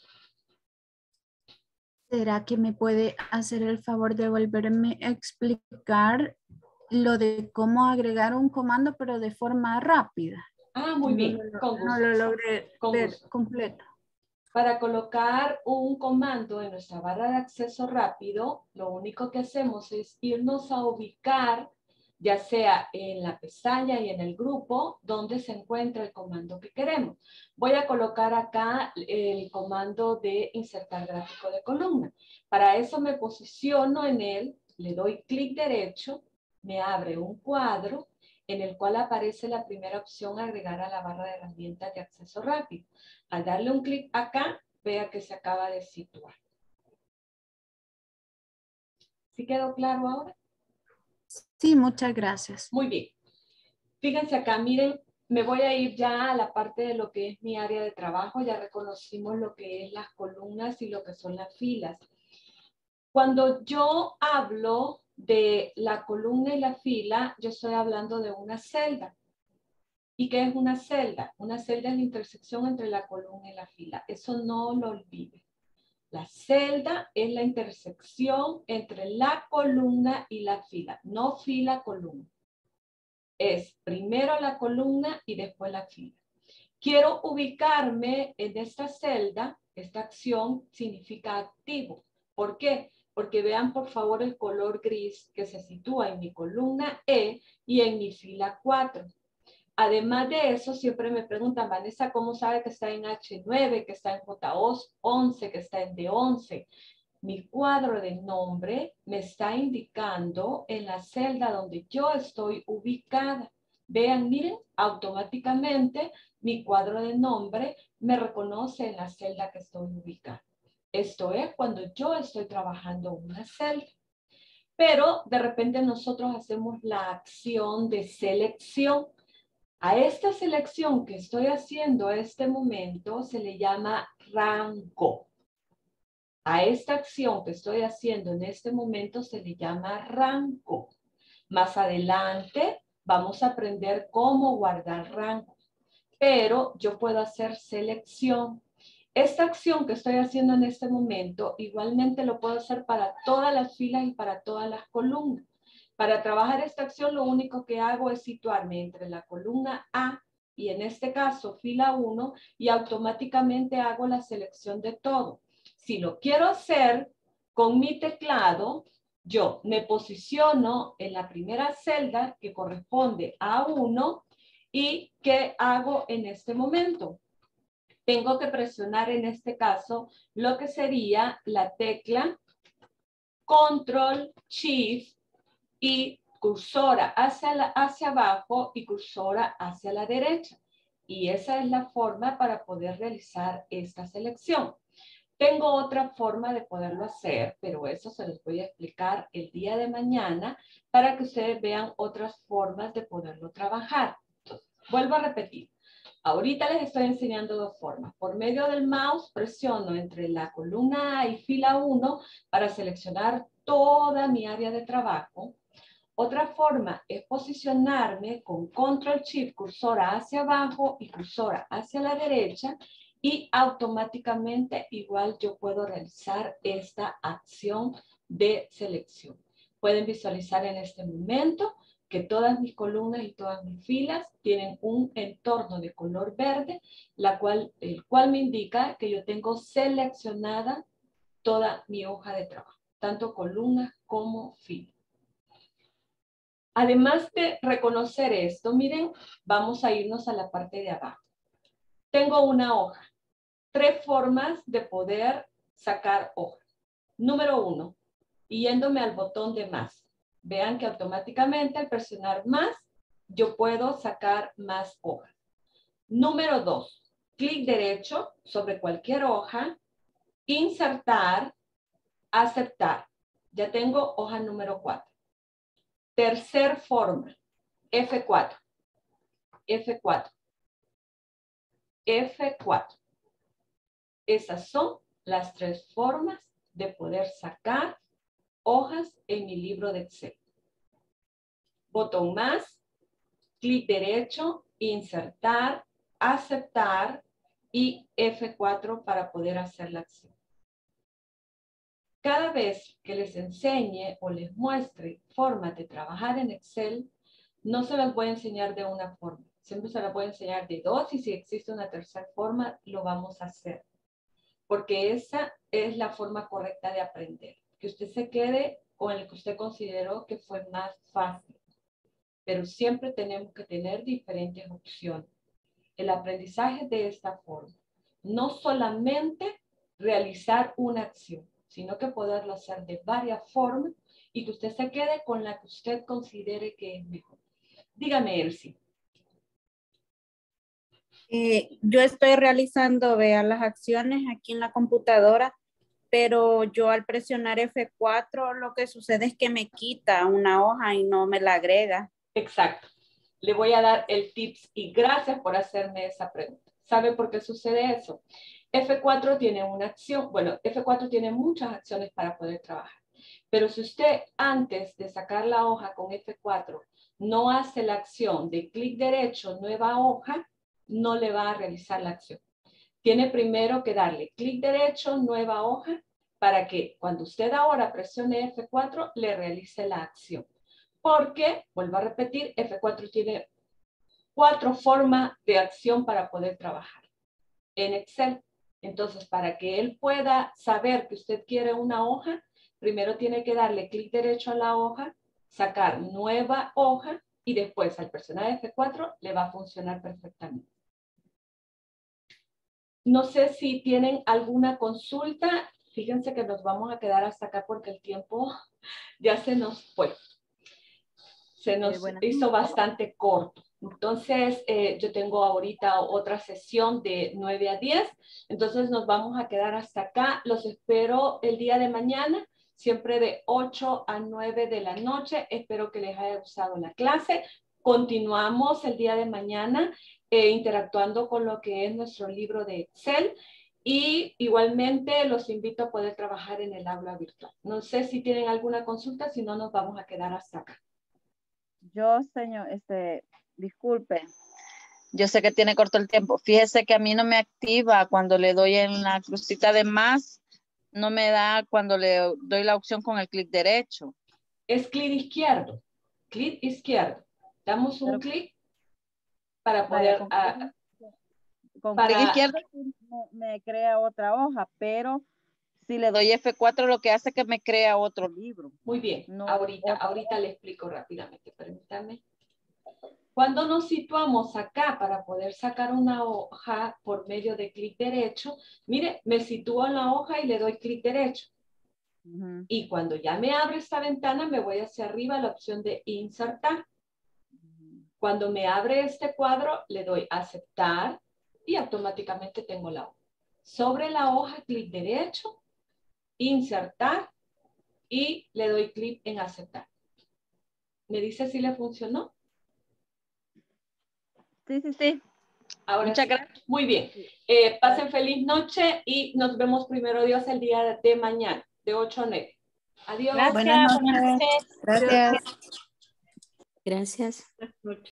¿Será que me puede hacer el favor de volverme a explicar lo de cómo agregar un comando, pero de forma rápida? Ah, muy no bien, lo, con gusto. No lo logré con ver gusto. completo. Para colocar un comando en nuestra barra de acceso rápido, lo único que hacemos es irnos a ubicar, ya sea en la pestaña y en el grupo, donde se encuentra el comando que queremos. Voy a colocar acá el comando de insertar gráfico de columna. Para eso me posiciono en él, le doy clic derecho, me abre un cuadro en el cual aparece la primera opción agregar a la barra de herramientas de acceso rápido. Al darle un clic acá, vea que se acaba de situar. ¿Sí quedó claro ahora? Sí, muchas gracias. Muy bien. Fíjense acá, miren, me voy a ir ya a la parte de lo que es mi área de trabajo. Ya reconocimos lo que es las columnas y lo que son las filas. Cuando yo hablo de la columna y la fila, yo estoy hablando de una celda. ¿Y qué es una celda? Una celda es la intersección entre la columna y la fila. Eso no lo olviden. La celda es la intersección entre la columna y la fila, no fila-columna. Es primero la columna y después la fila. Quiero ubicarme en esta celda. Esta acción significa activo. ¿Por qué? Porque vean por favor el color gris que se sitúa en mi columna E y en mi fila cuatro. Además de eso, siempre me preguntan, Vanessa, ¿cómo sabe que está en H nueve, que está en J once, que está en D once? Mi cuadro de nombre me está indicando en la celda donde yo estoy ubicada. Vean, miren, automáticamente mi cuadro de nombre me reconoce en la celda que estoy ubicada. Esto es cuando yo estoy trabajando una celda. Pero de repente nosotros hacemos la acción de selección. A esta selección que estoy haciendo a este momento se le llama rango. A esta acción que estoy haciendo en este momento se le llama rango. Más adelante vamos a aprender cómo guardar rango. Pero yo puedo hacer selección. Esta acción que estoy haciendo en este momento igualmente lo puedo hacer para todas las filas y para todas las columnas. Para trabajar esta acción, lo único que hago es situarme entre la columna A y en este caso fila uno y automáticamente hago la selección de todo. Si lo quiero hacer con mi teclado, yo me posiciono en la primera celda que corresponde a uno y ¿qué hago en este momento? Tengo que presionar en este caso lo que sería la tecla Control Shift y cursora hacia, la, hacia abajo y cursora hacia la derecha. Y esa es la forma para poder realizar esta selección. Tengo otra forma de poderlo hacer, pero eso se los voy a explicar el día de mañana para que ustedes vean otras formas de poderlo trabajar. Entonces, vuelvo a repetir. Ahorita les estoy enseñando dos formas. Por medio del mouse presiono entre la columna A y fila uno para seleccionar toda mi área de trabajo. Otra forma es posicionarme con Control Shift, cursora hacia abajo y cursora hacia la derecha y automáticamente igual yo puedo realizar esta acción de selección. Pueden visualizar en este momento que todas mis columnas y todas mis filas tienen un entorno de color verde, la cual, el cual me indica que yo tengo seleccionada toda mi hoja de trabajo, tanto columnas como filas. Además de reconocer esto, miren, vamos a irnos a la parte de abajo. Tengo una hoja. Tres formas de poder sacar hoja. Número uno, yéndome al botón de más. Vean que automáticamente al presionar más, yo puedo sacar más hojas. Número dos, clic derecho sobre cualquier hoja, insertar, aceptar. Ya tengo hoja número cuatro. Tercer forma, F cuatro. F cuatro. F cuatro. Esas son las tres formas de poder sacar hojas en mi libro de Excel. Botón más, clic derecho, insertar, aceptar y F cuatro para poder hacer la acción. Cada vez que les enseñe o les muestre formas de trabajar en Excel, no se las voy a enseñar de una forma. Siempre se las voy a enseñar de dos y si existe una tercera forma, lo vamos a hacer. Porque esa es la forma correcta de aprender. Que usted se quede con el que usted consideró que fue más fácil. Pero siempre tenemos que tener diferentes opciones. El aprendizaje de esta forma. No solamente realizar una acción, sino que poderlo hacer de varias formas y que usted se quede con la que usted considere que es mejor. Dígame, Elsie. Eh, yo estoy realizando, vea, las acciones aquí en la computadora, pero yo al presionar F cuatro lo que sucede es que me quita una hoja y no me la agrega. Exacto. Le voy a dar el tips y gracias por hacerme esa pregunta. ¿Sabe por qué sucede eso? F cuatro tiene una acción, bueno, F cuatro tiene muchas acciones para poder trabajar. Pero si usted antes de sacar la hoja con F cuatro no hace la acción de clic derecho, nueva hoja, no le va a realizar la acción. Tiene primero que darle clic derecho, nueva hoja, para que cuando usted ahora presione F cuatro, le realice la acción. Porque, vuelvo a repetir, F cuatro tiene cuatro formas de acción para poder trabajar en Excel. Entonces, para que él pueda saber que usted quiere una hoja, primero tiene que darle clic derecho a la hoja, sacar nueva hoja y después al presionar F cuatro le va a funcionar perfectamente. No sé si tienen alguna consulta. Fíjense que nos vamos a quedar hasta acá porque el tiempo ya se nos fue. Se nos Eh, hizo bastante corto. Entonces, eh, yo tengo ahorita otra sesión de nueve a diez. Entonces, nos vamos a quedar hasta acá. Los espero el día de mañana, siempre de ocho a nueve de la noche. Espero que les haya gustado la clase. Continuamos el día de mañana eh, interactuando con lo que es nuestro libro de Excel. Y igualmente los invito a poder trabajar en el aula virtual. No sé si tienen alguna consulta, si no nos vamos a quedar hasta acá. Yo, señor, este, disculpe, yo sé que tiene corto el tiempo. Fíjese que a mí no me activa cuando le doy en la crucita de más, no me da cuando le doy la opción con el clic derecho. Es clic izquierdo, clic izquierdo. Damos un clic para poder... Vaya, con ah, con para, clic izquierdo me, me crea otra hoja, pero si le doy F cuatro lo que hace es que me crea otro libro. Muy bien, no ahorita, otra. ahorita le explico rápidamente, permítame. Cuando nos situamos acá para poder sacar una hoja por medio de clic derecho, mire, me sitúo en la hoja y le doy clic derecho. Uh-huh. Y cuando ya me abre esta ventana, me voy hacia arriba a la opción de insertar. Uh-huh. Cuando me abre este cuadro, le doy aceptar y automáticamente tengo la hoja. Sobre la hoja, clic derecho, insertar y le doy clic en aceptar. ¿Me dice si le funcionó? Sí, sí, sí. Ahora Muchas sí. gracias. Muy bien. Eh, pasen feliz noche y nos vemos primero Dios el día de mañana, de ocho a nueve. Adiós. Gracias. Buenas Buenas noches. noches. Gracias. Gracias. Buenas noches.